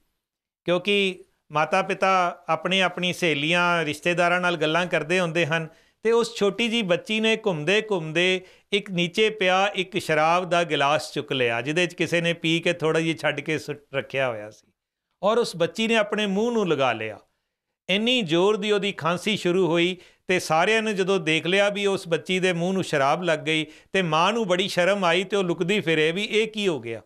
Speaker 2: ਕਿਉਂਕਿ ਮਾਤਾ ਪਿਤਾ ਆਪਣੇ ਆਪਣੀ ਸਹੇਲੀਆਂ ਰਿਸ਼ਤੇਦਾਰਾਂ ਨਾਲ ਗੱਲਾਂ ਕਰਦੇ ਹੁੰਦੇ ਹਨ, ਅਤੇ ਉਸ ਛੋਟੀ ਜਿਹੀ ਬੱਚੀ ਨੇ ਘੁੰਮਦੇ ਘੁੰਮਦੇ ਇੱਕ ਨੀਚੇ ਪਿਆ ਇੱਕ ਸ਼ਰਾਬ ਦਾ ਗਿਲਾਸ ਚੁੱਕ ਲਿਆ, ਜਿਹਦੇ 'ਚ ਕਿਸੇ ਨੇ ਪੀ ਕੇ ਥੋੜ੍ਹਾ ਜਿਹੀ ਛੱਡ ਕੇ ਸੁੱਟ ਰੱਖਿਆ ਹੋਇਆ ਸੀ, ਔਰ ਉਸ ਬੱਚੀ ਨੇ ਆਪਣੇ ਮੂੰਹ ਨੂੰ ਲਗਾ ਲਿਆ। ਇੰਨੀ ਜ਼ੋਰ ਦੀ ਉਹਦੀ ਖਾਂਸੀ ਸ਼ੁਰੂ ਹੋਈ ਅਤੇ ਸਾਰਿਆਂ ਨੇ ਜਦੋਂ ਦੇਖ ਲਿਆ ਵੀ ਉਸ ਬੱਚੀ ਦੇ ਮੂੰਹ ਨੂੰ ਸ਼ਰਾਬ ਲੱਗ ਗਈ ਅਤੇ ਮਾਂ ਨੂੰ ਬੜੀ ਸ਼ਰਮ ਆਈ ਅਤੇ ਉਹ ਲੁਕਦੀ ਫਿਰੇ ਵੀ ਇਹ ਕੀ ਹੋ ਗਿਆ।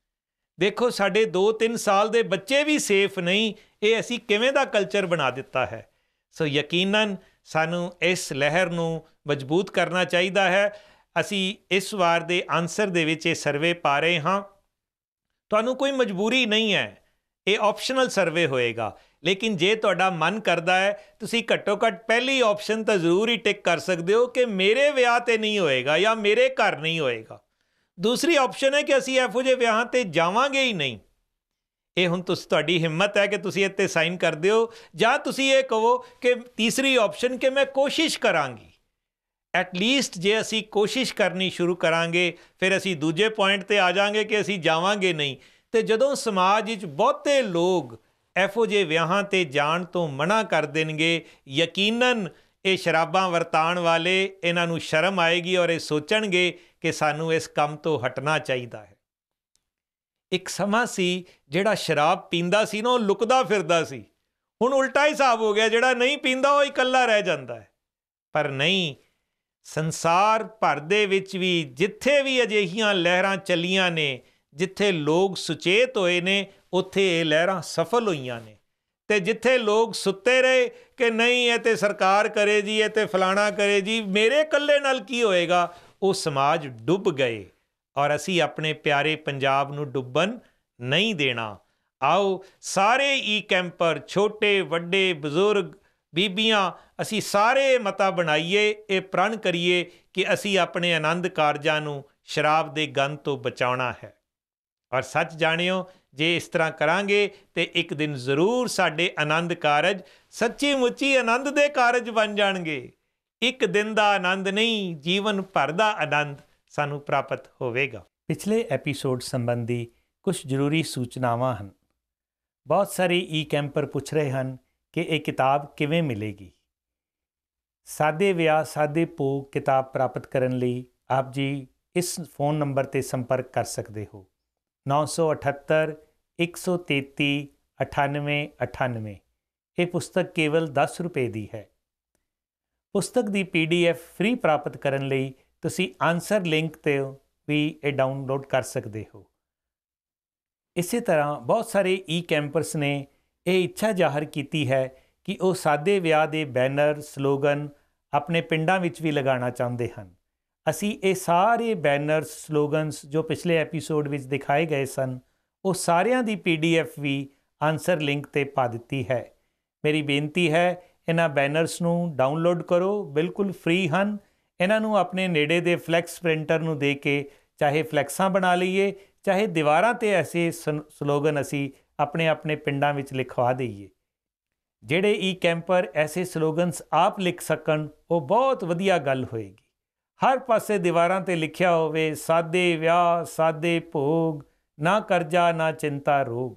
Speaker 2: ਦੇਖੋ, ਸਾਡੇ ਦੋ ਤਿੰਨ ਸਾਲ ਦੇ ਬੱਚੇ ਵੀ ਸੇਫ ਨਹੀਂ, ਇਹ ਅਸੀਂ ਕਿਵੇਂ ਦਾ ਕਲਚਰ ਬਣਾ ਦਿੱਤਾ ਹੈ। ਸੋ ਯਕੀਨਨ ਸਾਨੂੰ ਇਸ ਲਹਿਰ ਨੂੰ ਮਜ਼ਬੂਤ ਕਰਨਾ ਚਾਹੀਦਾ ਹੈ। ਅਸੀਂ ਇਸ ਵਾਰ ਦੇ ਆਨਸਰ ਦੇ ਵਿੱਚ ਇਹ ਸਰਵੇ ਪਾ ਰਹੇ ਹਾਂ। ਤੁਹਾਨੂੰ ਕੋਈ ਮਜਬੂਰੀ ਨਹੀਂ ਹੈ, ਇਹ ਆਪਸ਼ਨਲ ਸਰਵੇ ਹੋਏਗਾ, ਲੇਕਿਨ ਜੇ ਤੁਹਾਡਾ ਮਨ ਕਰਦਾ ਹੈ ਤੁਸੀਂ ਘੱਟੋ ਘੱਟ ਪਹਿਲੀ ਆਪਸ਼ਨ ਤਾਂ ਜ਼ਰੂਰ ਹੀ ਟਿਕ ਕਰ ਸਕਦੇ ਹੋ ਕਿ ਮੇਰੇ ਵਿਆਹ 'ਤੇ ਨਹੀਂ ਹੋਏਗਾ ਜਾਂ ਮੇਰੇ ਘਰ ਨਹੀਂ ਹੋਏਗਾ। ਦੂਸਰੀ ਆਪਸ਼ਨ ਹੈ ਕਿ ਅਸੀਂ ਇਹੋ ਜਿਹੇ ਵਿਆਹਾਂ 'ਤੇ ਜਾਵਾਂਗੇ ਹੀ ਨਹੀਂ। ਇਹ ਹੁਣ ਤੁਸੀਂ ਤੁਹਾਡੀ ਹਿੰਮਤ ਹੈ ਕਿ ਤੁਸੀਂ ਇੱਥੇ ਸਾਈਨ ਕਰ ਦਿਓ, ਜਾਂ ਤੁਸੀਂ ਇਹ ਕਹੋ ਕਿ ਤੀਸਰੀ ਆਪਸ਼ਨ ਕਿ ਮੈਂ ਕੋਸ਼ਿਸ਼ ਕਰਾਂਗੀ। ਐਟਲੀਸਟ ਜੇ ਅਸੀਂ ਕੋਸ਼ਿਸ਼ ਕਰਨੀ ਸ਼ੁਰੂ ਕਰਾਂਗੇ ਫਿਰ ਅਸੀਂ ਦੂਜੇ ਪੁਆਇੰਟ 'ਤੇ ਆ ਜਾਵਾਂਗੇ ਕਿ ਅਸੀਂ ਜਾਵਾਂਗੇ ਨਹੀਂ। ਅਤੇ ਜਦੋਂ ਸਮਾਜ ਵਿੱਚ ਬਹੁਤੇ ਲੋਕ ਇਹੋ ਜਿਹੇ ਵਿਆਹਾਂ 'ਤੇ ਜਾਣ ਤੋਂ ਮਨ੍ਹਾ ਕਰ ਦੇਣਗੇ, ਯਕੀਨਨ ਇਹ ਸ਼ਰਾਬਾਂ ਵਰਤਾਉਣ ਵਾਲੇ ਇਹਨਾਂ ਨੂੰ ਸ਼ਰਮ ਆਏਗੀ ਔਰ ਇਹ ਸੋਚਣਗੇ ਕਿ ਸਾਨੂੰ ਇਸ ਕੰਮ ਤੋਂ ਹਟਣਾ ਚਾਹੀਦਾ ਹੈ। ਇੱਕ ਸਮਾਂ ਸੀ ਜਿਹੜਾ ਸ਼ਰਾਬ ਪੀਂਦਾ ਸੀ ਨਾ ਉਹ ਲੁਕਦਾ ਫਿਰਦਾ ਸੀ, ਹੁਣ ਉਲਟਾ ਹਿਸਾਬ ਹੋ ਗਿਆ, ਜਿਹੜਾ ਨਹੀਂ ਪੀਂਦਾ ਉਹ ਇਕੱਲਾ ਰਹਿ ਜਾਂਦਾ ਹੈ। ਪਰ ਨਹੀਂ, ਸੰਸਾਰ ਭਰ ਦੇ ਵਿੱਚ ਵੀ ਜਿੱਥੇ ਵੀ ਅਜਿਹੀਆਂ ਲਹਿਰਾਂ ਚੱਲੀਆਂ ਨੇ, ਜਿੱਥੇ ਲੋਕ ਸੁਚੇਤ ਹੋਏ ਨੇ, ਉੱਥੇ ਇਹ ਲਹਿਰਾਂ ਸਫਲ ਹੋਈਆਂ ਨੇ। ਅਤੇ ਜਿੱਥੇ ਲੋਕ ਸੁੱਤੇ ਰਹੇ ਕਿ ਨਹੀਂ ਇਹ ਤਾਂ ਸਰਕਾਰ ਕਰੇ ਜੀ, ਇਹ ਤਾਂ ਫਲਾਣਾ ਕਰੇ ਜੀ, ਮੇਰੇ ਇਕੱਲੇ ਨਾਲ ਕੀ ਹੋਏਗਾ, ਉਹ ਸਮਾਜ ਡੁੱਬ ਗਏ। ਔਰ ਅਸੀਂ ਆਪਣੇ ਪਿਆਰੇ ਪੰਜਾਬ ਨੂੰ ਡੁੱਬਣ ਨਹੀਂ ਦੇਣਾ। ਆਓ ਸਾਰੇ ਈ ਕੈਂਪਰ, ਛੋਟੇ ਵੱਡੇ ਬਜ਼ੁਰਗ, ਬੀਬੀਆਂ, ਅਸੀਂ ਸਾਰੇ ਮਤਾ ਬਣਾਈਏ, ਇਹ ਪ੍ਰਣ ਕਰੀਏ ਕਿ ਅਸੀਂ ਆਪਣੇ ਆਨੰਦ ਕਾਰਜਾਂ ਨੂੰ ਸ਼ਰਾਬ ਦੇ ਗੰਧ ਤੋਂ ਬਚਾਉਣਾ ਹੈ। ਔਰ ਸੱਚ ਜਾਣਿਓ, ਜੇ ਇਸ ਤਰ੍ਹਾਂ ਕਰਾਂਗੇ ਤੇ ਇੱਕ ਦਿਨ ਜ਼ਰੂਰ ਸਾਡੇ ਆਨੰਦ ਕਾਰਜ ਸੱਚੀ ਮੁੱਚੀ ਆਨੰਦ ਦੇ ਕਾਰਜ ਬਣ ਜਾਣਗੇ। ਇੱਕ ਦਿਨ ਦਾ ਆਨੰਦ ਨਹੀਂ, ਜੀਵਨ ਭਰ ਦਾ ਆਨੰਦ ਸਾਨੂੰ ਪ੍ਰਾਪਤ ਹੋਵੇਗਾ। ਪਿਛਲੇ ਐਪੀਸੋਡ ਸੰਬੰਧੀ ਕੁਝ ਜ਼ਰੂਰੀ ਸੂਚਨਾਵਾਂ ਹਨ। ਬਹੁਤ ਸਾਰੇ ਈ ਕੈਂਪਰ ਪੁੱਛ ਰਹੇ ਹਨ ਕਿ ਇਹ ਕਿਤਾਬ ਕਿਵੇਂ ਮਿਲੇਗੀ। ਸਾਦੇ ਵਿਆਹ ਸਾਦੇ ਭੋਗ ਕਿਤਾਬ ਪ੍ਰਾਪਤ ਕਰਨ ਲਈ ਆਪ ਜੀ ਇਸ ਫੋਨ ਨੰਬਰ 'ਤੇ ਸੰਪਰਕ ਕਰ ਸਕਦੇ ਹੋ, ਨੌ ਸੌ ਅਠੱਤਰ ਇੱਕ ਸੌ ਤੇਤੀ ਅਠਾਨਵੇਂ ਅਠਾਨਵੇਂ। ਇਹ ਪੁਸਤਕ ਕੇਵਲ ਦਸ ਰੁਪਏ ਦੀ ਹੈ। ਪੁਸਤਕ ਦੀ ਪੀ ਡੀ ਐਫ ਫ੍ਰੀ ਪ੍ਰਾਪਤ ਕਰਨ ਲਈ ਤੁਸੀਂ ਆਨਸਰ ਲਿੰਕ 'ਤੇ ਵੀ ਇਹ ਡਾਊਨਲੋਡ ਕਰ ਸਕਦੇ ਹੋ। ਇਸੇ ਤਰ੍ਹਾਂ ਬਹੁਤ ਸਾਰੇ ਈ ਕੈਂਪਰਸ ਨੇ ਇਹ ਇੱਛਾ ਜ਼ਾਹਰ ਕੀਤੀ ਹੈ ਕਿ ਉਹ ਸਾਦੇ ਵਿਆਹ ਦੇ ਬੈਨਰ ਸਲੋਗਨ ਆਪਣੇ ਪਿੰਡਾਂ ਵਿੱਚ ਵੀ ਲਗਾਉਣਾ ਚਾਹੁੰਦੇ ਹਨ। ਅਸੀਂ ਇਹ ਸਾਰੇ ਬੈਨਰਸ ਸਲੋਗਨਸ ਜੋ ਪਿਛਲੇ ਐਪੀਸੋਡ ਵਿੱਚ ਦਿਖਾਏ ਗਏ ਸਨ, ਉਹ ਸਾਰਿਆਂ ਦੀ ਪੀ ਡੀ ਐਫ ਵੀ ਆਨਸਰ ਲਿੰਕ 'ਤੇ ਪਾ ਦਿੱਤੀ ਹੈ। ਮੇਰੀ ਬੇਨਤੀ ਹੈ, ਇਹਨਾਂ ਬੈਨਰਸ ਨੂੰ ਡਾਊਨਲੋਡ ਕਰੋ, ਬਿਲਕੁਲ ਫ੍ਰੀ ਹਨ। ਇਹਨਾਂ ਨੂੰ ਆਪਣੇ ਨੇੜੇ ਦੇ ਫਲੈਕਸ ਪ੍ਰਿੰਟਰ ਨੂੰ ਦੇ ਕੇ ਚਾਹੇ ਫਲੈਕਸਾਂ ਬਣਾ ਲਈਏ, ਚਾਹੇ ਦੀਵਾਰਾਂ 'ਤੇ ਐਸੇ ਸਲੋਗਨ ਅਸੀਂ ਆਪਣੇ ਆਪਣੇ ਪਿੰਡਾਂ ਵਿੱਚ ਲਿਖਵਾ ਦਈਏ। ਜਿਹੜੇ ਈ ਕੈਂਪਰ ਐਸੇ ਸਲੋਗਨਸ ਆਪ ਲਿਖ ਸਕਣ, ਉਹ ਬਹੁਤ ਵਧੀਆ ਗੱਲ ਹੋਏਗੀ। ਹਰ ਪਾਸੇ ਦੀਵਾਰਾਂ 'ਤੇ ਲਿਖਿਆ ਹੋਵੇ, ਸਾਦੇ ਵਿਆਹ ਸਾਦੇ ਭੋਗ, ਨਾ ਕਰਜ਼ਾ ਨਾ ਚਿੰਤਾ ਰੋਗ।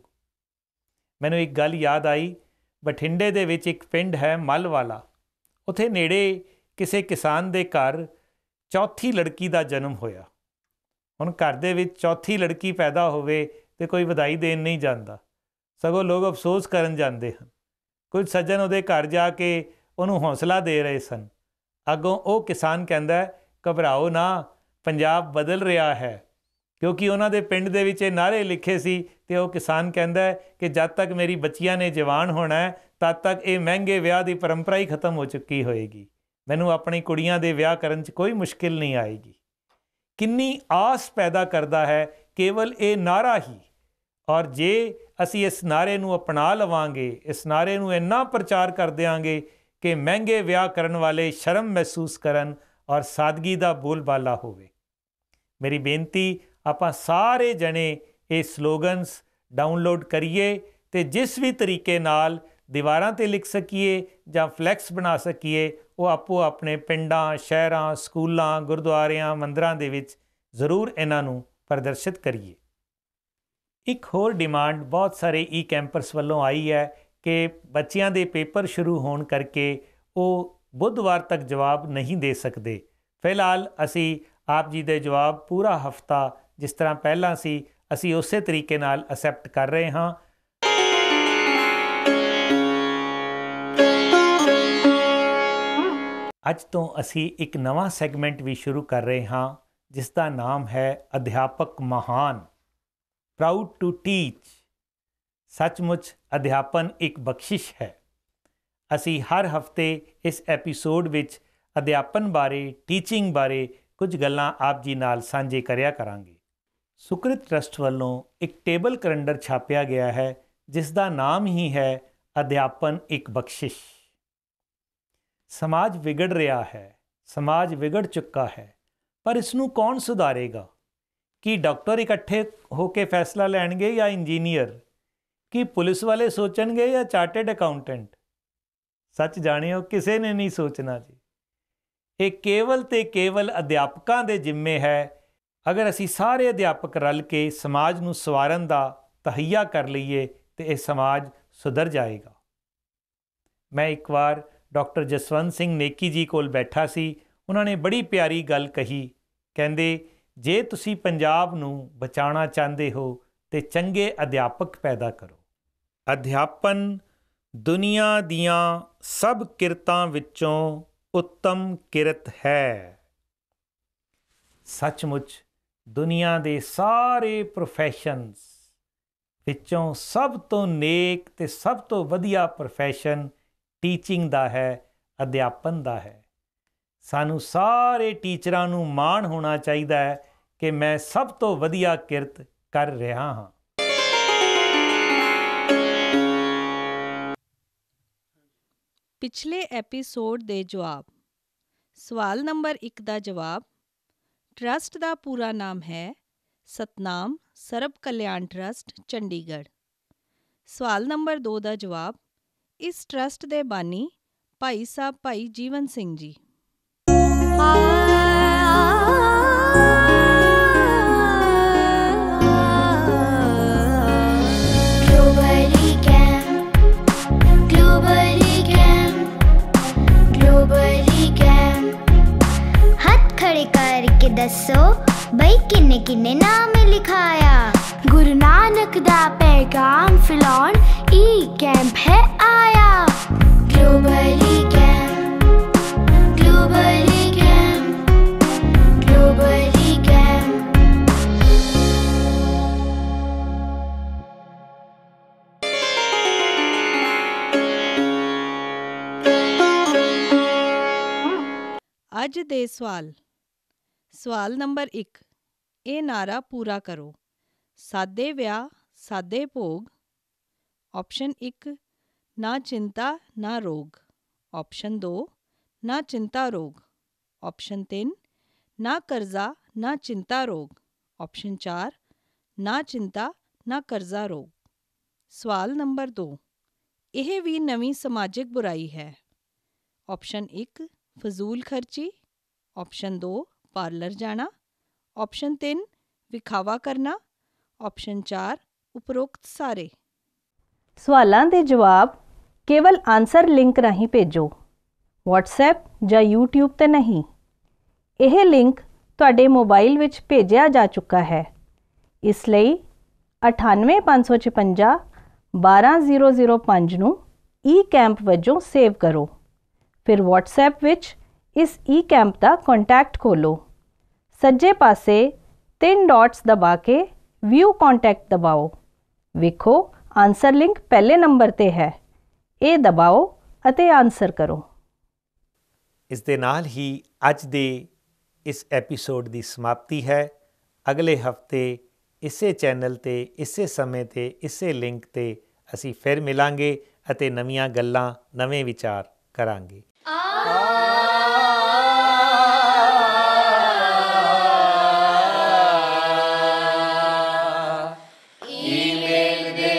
Speaker 2: ਮੈਨੂੰ ਇੱਕ ਗੱਲ ਯਾਦ ਆਈ, ਬਠਿੰਡੇ ਦੇ ਵਿੱਚ ਇੱਕ ਪਿੰਡ ਹੈ ਮੱਲ ਵਾਲਾ। ਉੱਥੇ ਨੇੜੇ ਕਿਸੇ ਕਿਸਾਨ ਦੇ ਘਰ ਚੌਥੀ ਲੜਕੀ ਦਾ ਜਨਮ ਹੋਇਆ। ਹੁਣ ਘਰ ਦੇ ਵਿੱਚ ਚੌਥੀ ਲੜਕੀ ਪੈਦਾ ਹੋਵੇ ਤੇ ਕੋਈ ਵਧਾਈ ਦੇਣ ਨਹੀਂ ਜਾਂਦਾ, ਸਗੋਂ ਲੋਕ ਅਫਸੋਸ ਕਰਨ ਜਾਂਦੇ ਹਨ। ਕੁਝ ਸੱਜਣ ਉਹਦੇ ਘਰ ਜਾ ਕੇ ਉਹਨੂੰ ਹੌਸਲਾ ਦੇ ਰਹੇ ਸਨ। ਅੱਗੋਂ ਉਹ ਕਿਸਾਨ ਕਹਿੰਦਾ, ਘਬਰਾਓ ਨਾ, ਪੰਜਾਬ ਬਦਲ ਰਿਹਾ ਹੈ। ਕਿਉਂਕਿ ਉਹਨਾਂ ਦੇ ਪਿੰਡ ਦੇ ਵਿੱਚ ਇਹ ਨਾਅਰੇ ਲਿਖੇ ਸੀ ਤੇ ਉਹ ਕਿਸਾਨ ਕਹਿੰਦਾ ਕਿ ਜਦ ਤੱਕ ਮੇਰੀ ਬੱਚੀਆਂ ਨੇ ਜਵਾਨ ਹੋਣਾ ਤਦ ਤੱਕ ਇਹ ਮਹਿੰਗੇ ਵਿਆਹ ਦੀ ਪਰੰਪਰਾ ਹੀ ਖਤਮ ਹੋ ਚੁੱਕੀ ਹੋਏਗੀ। ਮੈਨੂੰ ਆਪਣੀ ਕੁੜੀਆਂ ਦੇ ਵਿਆਹ ਕਰਨ 'ਚ ਕੋਈ ਮੁਸ਼ਕਿਲ ਨਹੀਂ ਆਏਗੀ। ਕਿੰਨੀ ਆਸ ਪੈਦਾ ਕਰਦਾ ਹੈ ਕੇਵਲ ਇਹ ਨਾਅਰਾ ਹੀ। ਔਰ ਜੇ ਅਸੀਂ ਇਸ ਨਾਅਰੇ ਨੂੰ ਅਪਣਾ ਲਵਾਂਗੇ, ਇਸ ਨਾਅਰੇ ਨੂੰ ਇੰਨਾ ਪ੍ਰਚਾਰ ਕਰ ਦਿਆਂਗੇ ਕਿ ਮਹਿੰਗੇ ਵਿਆਹ ਕਰਨ ਵਾਲੇ ਸ਼ਰਮ ਮਹਿਸੂਸ ਕਰਨ ਔਰ ਸਾਦਗੀ ਦਾ ਬੋਲਬਾਲਾ ਹੋਵੇ। ਮੇਰੀ ਬੇਨਤੀ, ਆਪਾਂ ਸਾਰੇ ਜਣੇ ਇਹ ਸਲੋਗਨਸ ਡਾਊਨਲੋਡ ਕਰੀਏ ਤੇ ਜਿਸ ਵੀ ਤਰੀਕੇ ਨਾਲ ਦੀਵਾਰਾਂ 'ਤੇ ਲਿਖ ਸਕੀਏ ਜਾਂ ਫਲੈਕਸ ਬਣਾ ਸਕੀਏ, ਉਹ ਆਪੋ ਆਪਣੇ ਪਿੰਡਾਂ, ਸ਼ਹਿਰਾਂ, ਸਕੂਲਾਂ, ਗੁਰਦੁਆਰਿਆਂ, ਮੰਦਰਾਂ ਦੇ ਵਿੱਚ ਜ਼ਰੂਰ ਇਹਨਾਂ ਨੂੰ ਪ੍ਰਦਰਸ਼ਿਤ ਕਰੀਏ। ਇੱਕ ਹੋਰ ਡਿਮਾਂਡ ਬਹੁਤ ਸਾਰੇ ਈ ਕੈਂਪਰਸ ਵੱਲੋਂ ਆਈ ਹੈ ਕਿ ਬੱਚਿਆਂ ਦੇ ਪੇਪਰ ਸ਼ੁਰੂ ਹੋਣ ਕਰਕੇ ਉਹ ਬੁੱਧਵਾਰ ਤੱਕ ਜਵਾਬ ਨਹੀਂ ਦੇ ਸਕਦੇ। ਫਿਲਹਾਲ ਅਸੀਂ ਆਪ ਜੀ ਦੇ ਜਵਾਬ ਪੂਰਾ ਹਫਤਾ ਜਿਸ ਤਰ੍ਹਾਂ ਪਹਿਲਾਂ ਸੀ, ਅਸੀਂ ਉਸੇ ਤਰੀਕੇ ਨਾਲ ਅਸੈਪਟ ਕਰ ਰਹੇ ਹਾਂ। ਅੱਜ ਤੋਂ ਅਸੀਂ ਇੱਕ ਨਵਾਂ ਸੈਗਮੈਂਟ ਵੀ ਸ਼ੁਰੂ ਕਰ ਰਹੇ ਹਾਂ ਜਿਸ ਦਾ ਨਾਮ ਹੈ ਅਧਿਆਪਕ ਮਹਾਨ, ਪ੍ਰਾਊਡ ਟੂ ਟੀਚ। ਸੱਚਮੁੱਚ ਅਧਿਆਪਨ ਇੱਕ ਬਖਸ਼ਿਸ਼ ਹੈ। ਅਸੀਂ ਹਰ ਹਫਤੇ ਇਸ ਐਪੀਸੋਡ ਵਿੱਚ ਅਧਿਆਪਨ ਬਾਰੇ, ਟੀਚਿੰਗ ਬਾਰੇ ਕੁਝ ਗੱਲਾਂ ਆਪ ਜੀ ਨਾਲ ਸਾਂਝੇ ਕਰਿਆ ਕਰਾਂਗੇ। ਸੁਕ੍ਰਿਤ ਟਰਸਟ ਵੱਲੋਂ ਇੱਕ ਟੇਬਲ ਕੈਲੰਡਰ ਛਾਪਿਆ ਗਿਆ ਹੈ ਜਿਸ ਦਾ ਨਾਮ ਹੀ ਹੈ ਅਧਿਆਪਨ ਇੱਕ ਬਖਸ਼ਿਸ਼। ਸਮਾਜ ਵਿਗੜ ਰਿਹਾ ਹੈ, ਸਮਾਜ ਵਿਗੜ ਚੁੱਕਾ ਹੈ, ਪਰ ਇਸ ਨੂੰ ਕੌਣ ਸੁਧਾਰੇਗਾ? ਕੀ ਡਾਕਟਰ ਇਕੱਠੇ ਹੋ ਕੇ ਫੈਸਲਾ ਲੈਣਗੇ ਜਾਂ ਇੰਜੀਨੀਅਰ? ਕੀ ਪੁਲਿਸ ਵਾਲੇ ਸੋਚਣਗੇ ਜਾਂ ਚਾਰਟਰਡ ਅਕਾਊਂਟੈਂਟ? ਸੱਚ ਜਾਣਿਓ, ਕਿਸੇ ਨੇ ਨਹੀਂ ਸੋਚਣਾ ਜੀ। ਇਹ ਕੇਵਲ ਤੇ ਕੇਵਲ ਅਧਿਆਪਕਾਂ ਦੇ ਜ਼ਿੰਮੇ ਹੈ। ਅਗਰ ਅਸੀਂ ਸਾਰੇ ਅਧਿਆਪਕ ਰਲ ਕੇ ਸਮਾਜ ਨੂੰ ਸਵਾਰਨ ਦਾ ਤਹਈਆ ਕਰ ਲਈਏ ਤੇ ਇਹ ਸਮਾਜ ਸੁਧਰ ਜਾਏਗਾ। ਮੈਂ ਇੱਕ ਵਾਰ ਡਾਕਟਰ ਜਸਵੰਤ ਸਿੰਘ ਨੇਕੀ ਜੀ ਕੋਲ ਬੈਠਾ ਸੀ। ਉਹਨਾਂ ਨੇ ਬੜੀ ਪਿਆਰੀ ਗੱਲ ਕਹੀ। ਕਹਿੰਦੇ, ਜੇ ਤੁਸੀਂ ਪੰਜਾਬ ਨੂੰ ਬਚਾਉਣਾ ਚਾਹੁੰਦੇ ਹੋ ਤੇ ਚੰਗੇ ਅਧਿਆਪਕ ਪੈਦਾ ਕਰੋ। ਅਧਿਆਪਨ ਦੁਨੀਆ ਦੀਆਂ ਸਭ ਕਿਰਤਾਂ ਵਿੱਚੋਂ ਉੱਤਮ ਕਿਰਤ ਹੈ। ਸੱਚਮੁੱਚ ਦੁਨੀਆ ਦੇ ਸਾਰੇ ਪ੍ਰੋਫੈਸ਼ਨਸ ਵਿੱਚੋਂ ਸਭ ਤੋਂ ਨੇਕ ਤੇ ਸਭ ਤੋਂ ਵਧੀਆ ਪ੍ਰੋਫੈਸ਼ਨ ਟੀਚਿੰਗ ਦਾ ਹੈ, ਅਧਿਆਪਨ ਦਾ ਹੈ। ਸਾਨੂੰ ਸਾਰੇ ਟੀਚਰਾਂ ਨੂੰ ਮਾਣ ਹੋਣਾ ਚਾਹੀਦਾ ਹੈ ਕਿ ਮੈਂ ਸਭ ਤੋਂ ਵਧੀਆ ਕਿਰਤ ਕਰ ਰਿਹਾ ਹਾਂ।
Speaker 6: ਪਿਛਲੇ ਐਪੀਸੋਡ ਦੇ ਜਵਾਬ। ਸਵਾਲ ਨੰਬਰ ਇੱਕ ਦਾ ਜਵਾਬ। ਟਰਸਟ ਦਾ ਪੂਰਾ ਨਾਮ ਹੈ ਸਤਨਾਮ ਸਰਬ ਕਲਿਆਣ ਟਰਸਟ ਚੰਡੀਗੜ੍ਹ। ਸਵਾਲ ਨੰਬਰ ਦੋ ਦਾ ਜਵਾਬ ਇਸ ਟਰਸਟ ਦੇ ਬਾਨੀ ਭਾਈ ਸਾਹਿਬ ਭਾਈ ਜੀਵਨ Singh ji.
Speaker 3: Globally camp, globally camp, globally camp। हथ खड़े करके दसो बई किन्ने किन्ने नाम लिखाया। गुरु नानक दा पैगाम फैलाउण ई कैंप है आया। Globally camp, globally camp, globally camp।
Speaker 6: ਅੱਜ ਦੇ ਸਵਾਲ। ਸਵਾਲ ਨੰਬਰ ਇੱਕ, ਇਹ ਨਾਰਾ ਪੂਰਾ ਕਰੋ। ਸਾਦੇ ਵਿਆਹ ਸਾਦੇ ਭੋਗ। ਆਪਸ਼ਨ ਇੱਕ, ਨਾ ਚਿੰਤਾ ਨਾ ਰੋਗ। ਆਪਸ਼ਨ ਦੋ, ਨਾ ਚਿੰਤਾ ਰੋਗ। ਆਪਸ਼ਨ ਤਿੰਨ, ਨਾ ਕਰਜ਼ਾ ਨਾ ਚਿੰਤਾ ਰੋਗ। ਆਪਸ਼ਨ ਚਾਰ, ਨਾ ਚਿੰਤਾ ਨਾ ਕਰਜ਼ਾ ਰੋਗ। ਸਵਾਲ ਨੰਬਰ ਦੋ, ਇਹ ਵੀ ਨਵੀਂ ਸਮਾਜਿਕ ਬੁਰਾਈ ਹੈ। ਆਪਸ਼ਨ ਇੱਕ, ਫਜ਼ੂਲ ਖਰਚੀ। ਆਪਸ਼ਨ ਦੋ, ਪਾਰਲਰ ਜਾਣਾ। ਆਪਸ਼ਨ ਤਿੰਨ, ਵਿਖਾਵਾ ਕਰਨਾ। ਆਪਸ਼ਨ ਚਾਰ, ਉਪਰੋਕਤ ਸਾਰੇ। ਸਵਾਲਾਂ ਦੇ ਜਵਾਬ ਕੇਵਲ ਆਨਸਰ ਲਿੰਕ ਰਾਹੀਂ ਭੇਜੋ, WhatsApp ਜਾਂ YouTube ਤੇ ਨਹੀਂ। ਇਹ ਲਿੰਕ ਤੁਹਾਡੇ ਮੋਬਾਈਲ ਵਿੱਚ ਭੇਜਿਆ ਜਾ ਚੁੱਕਾ ਹੈ, ਇਸ ਲਈ ਅਠਾਨਵੇਂ ਪੰਜ ਸੌ ਛਪੰਜਾ ਬਾਰਾਂ ਜ਼ੀਰੋ ਜ਼ੀਰੋ ਪੰਜ ਨੂੰ ਈ ਕੈਂਪ ਵਜੋਂ ਸੇਵ ਕਰੋ। ਫਿਰ WhatsApp ਵਿੱਚ ਇਸ ਈ ਕੈਂਪ ਦਾ ਕੰਟੈਕਟ ਖੋਲ੍ਹੋ। ਸੱਜੇ ਪਾਸੇ ਤਿੰਨ ਡਾਟਸ ਦਬਾ ਕੇ ਵਿਊ ਕੰਟੈਕਟ ਦਬਾਓ। ਵੇਖੋ ਆਨਸਰ ਲਿੰਕ ਪਹਿਲੇ ਨੰਬਰ ਤੇ ਹੈ, ਇਹ ਦਬਾਓ ਅਤੇ ਆਨਸਰ ਕਰੋ।
Speaker 2: ਇਸ ਦੇ ਨਾਲ ਹੀ ਅੱਜ ਦੇ ਇਸ ਐਪੀਸੋਡ ਦੀ ਸਮਾਪਤੀ ਹੈ। ਅਗਲੇ ਹਫਤੇ ਇਸੇ ਚੈਨਲ ਤੇ ਇਸੇ ਸਮੇਂ ਤੇ ਇਸੇ ਲਿੰਕ ਤੇ ਅਸੀਂ ਫਿਰ ਮਿਲਾਂਗੇ ਅਤੇ ਨਵੀਆਂ ਗੱਲਾਂ ਨਵੇਂ ਵਿਚਾਰ ਕਰਾਂਗੇ।
Speaker 1: ਈਮੇਲ ਦੇ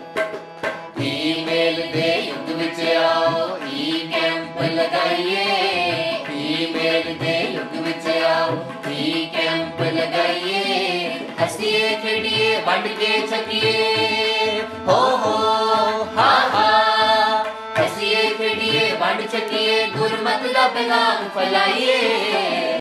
Speaker 1: ਈਮੇਲ ਦੇ ਯੁੱਗ ਵਿੱਚ ਆਓ, ਈ ਕੈਂਪ ਲਗਾਈਏ। ਈਮੇਲ ਦੇ ਯੁੱਗ ਵਿੱਚ ਆਓ, ਈ ਕੈਂਪ ਲਗਾਈਏ। ਹੱਸੀਏ ਖੇਡੀਏ ਵੰਡ ਕੇ ਛਕੀਏ, ਹੋ ਹੋ ਹਾ ਹਾ। ਹੱਸੀਏ ਖੇਡੀਏ ਵੰਡ ਛਕੀਏ, ਗੁਰਮਤਿ ਦਾ ਪੈਗਾਮ ਫੈਲਾਈਏ।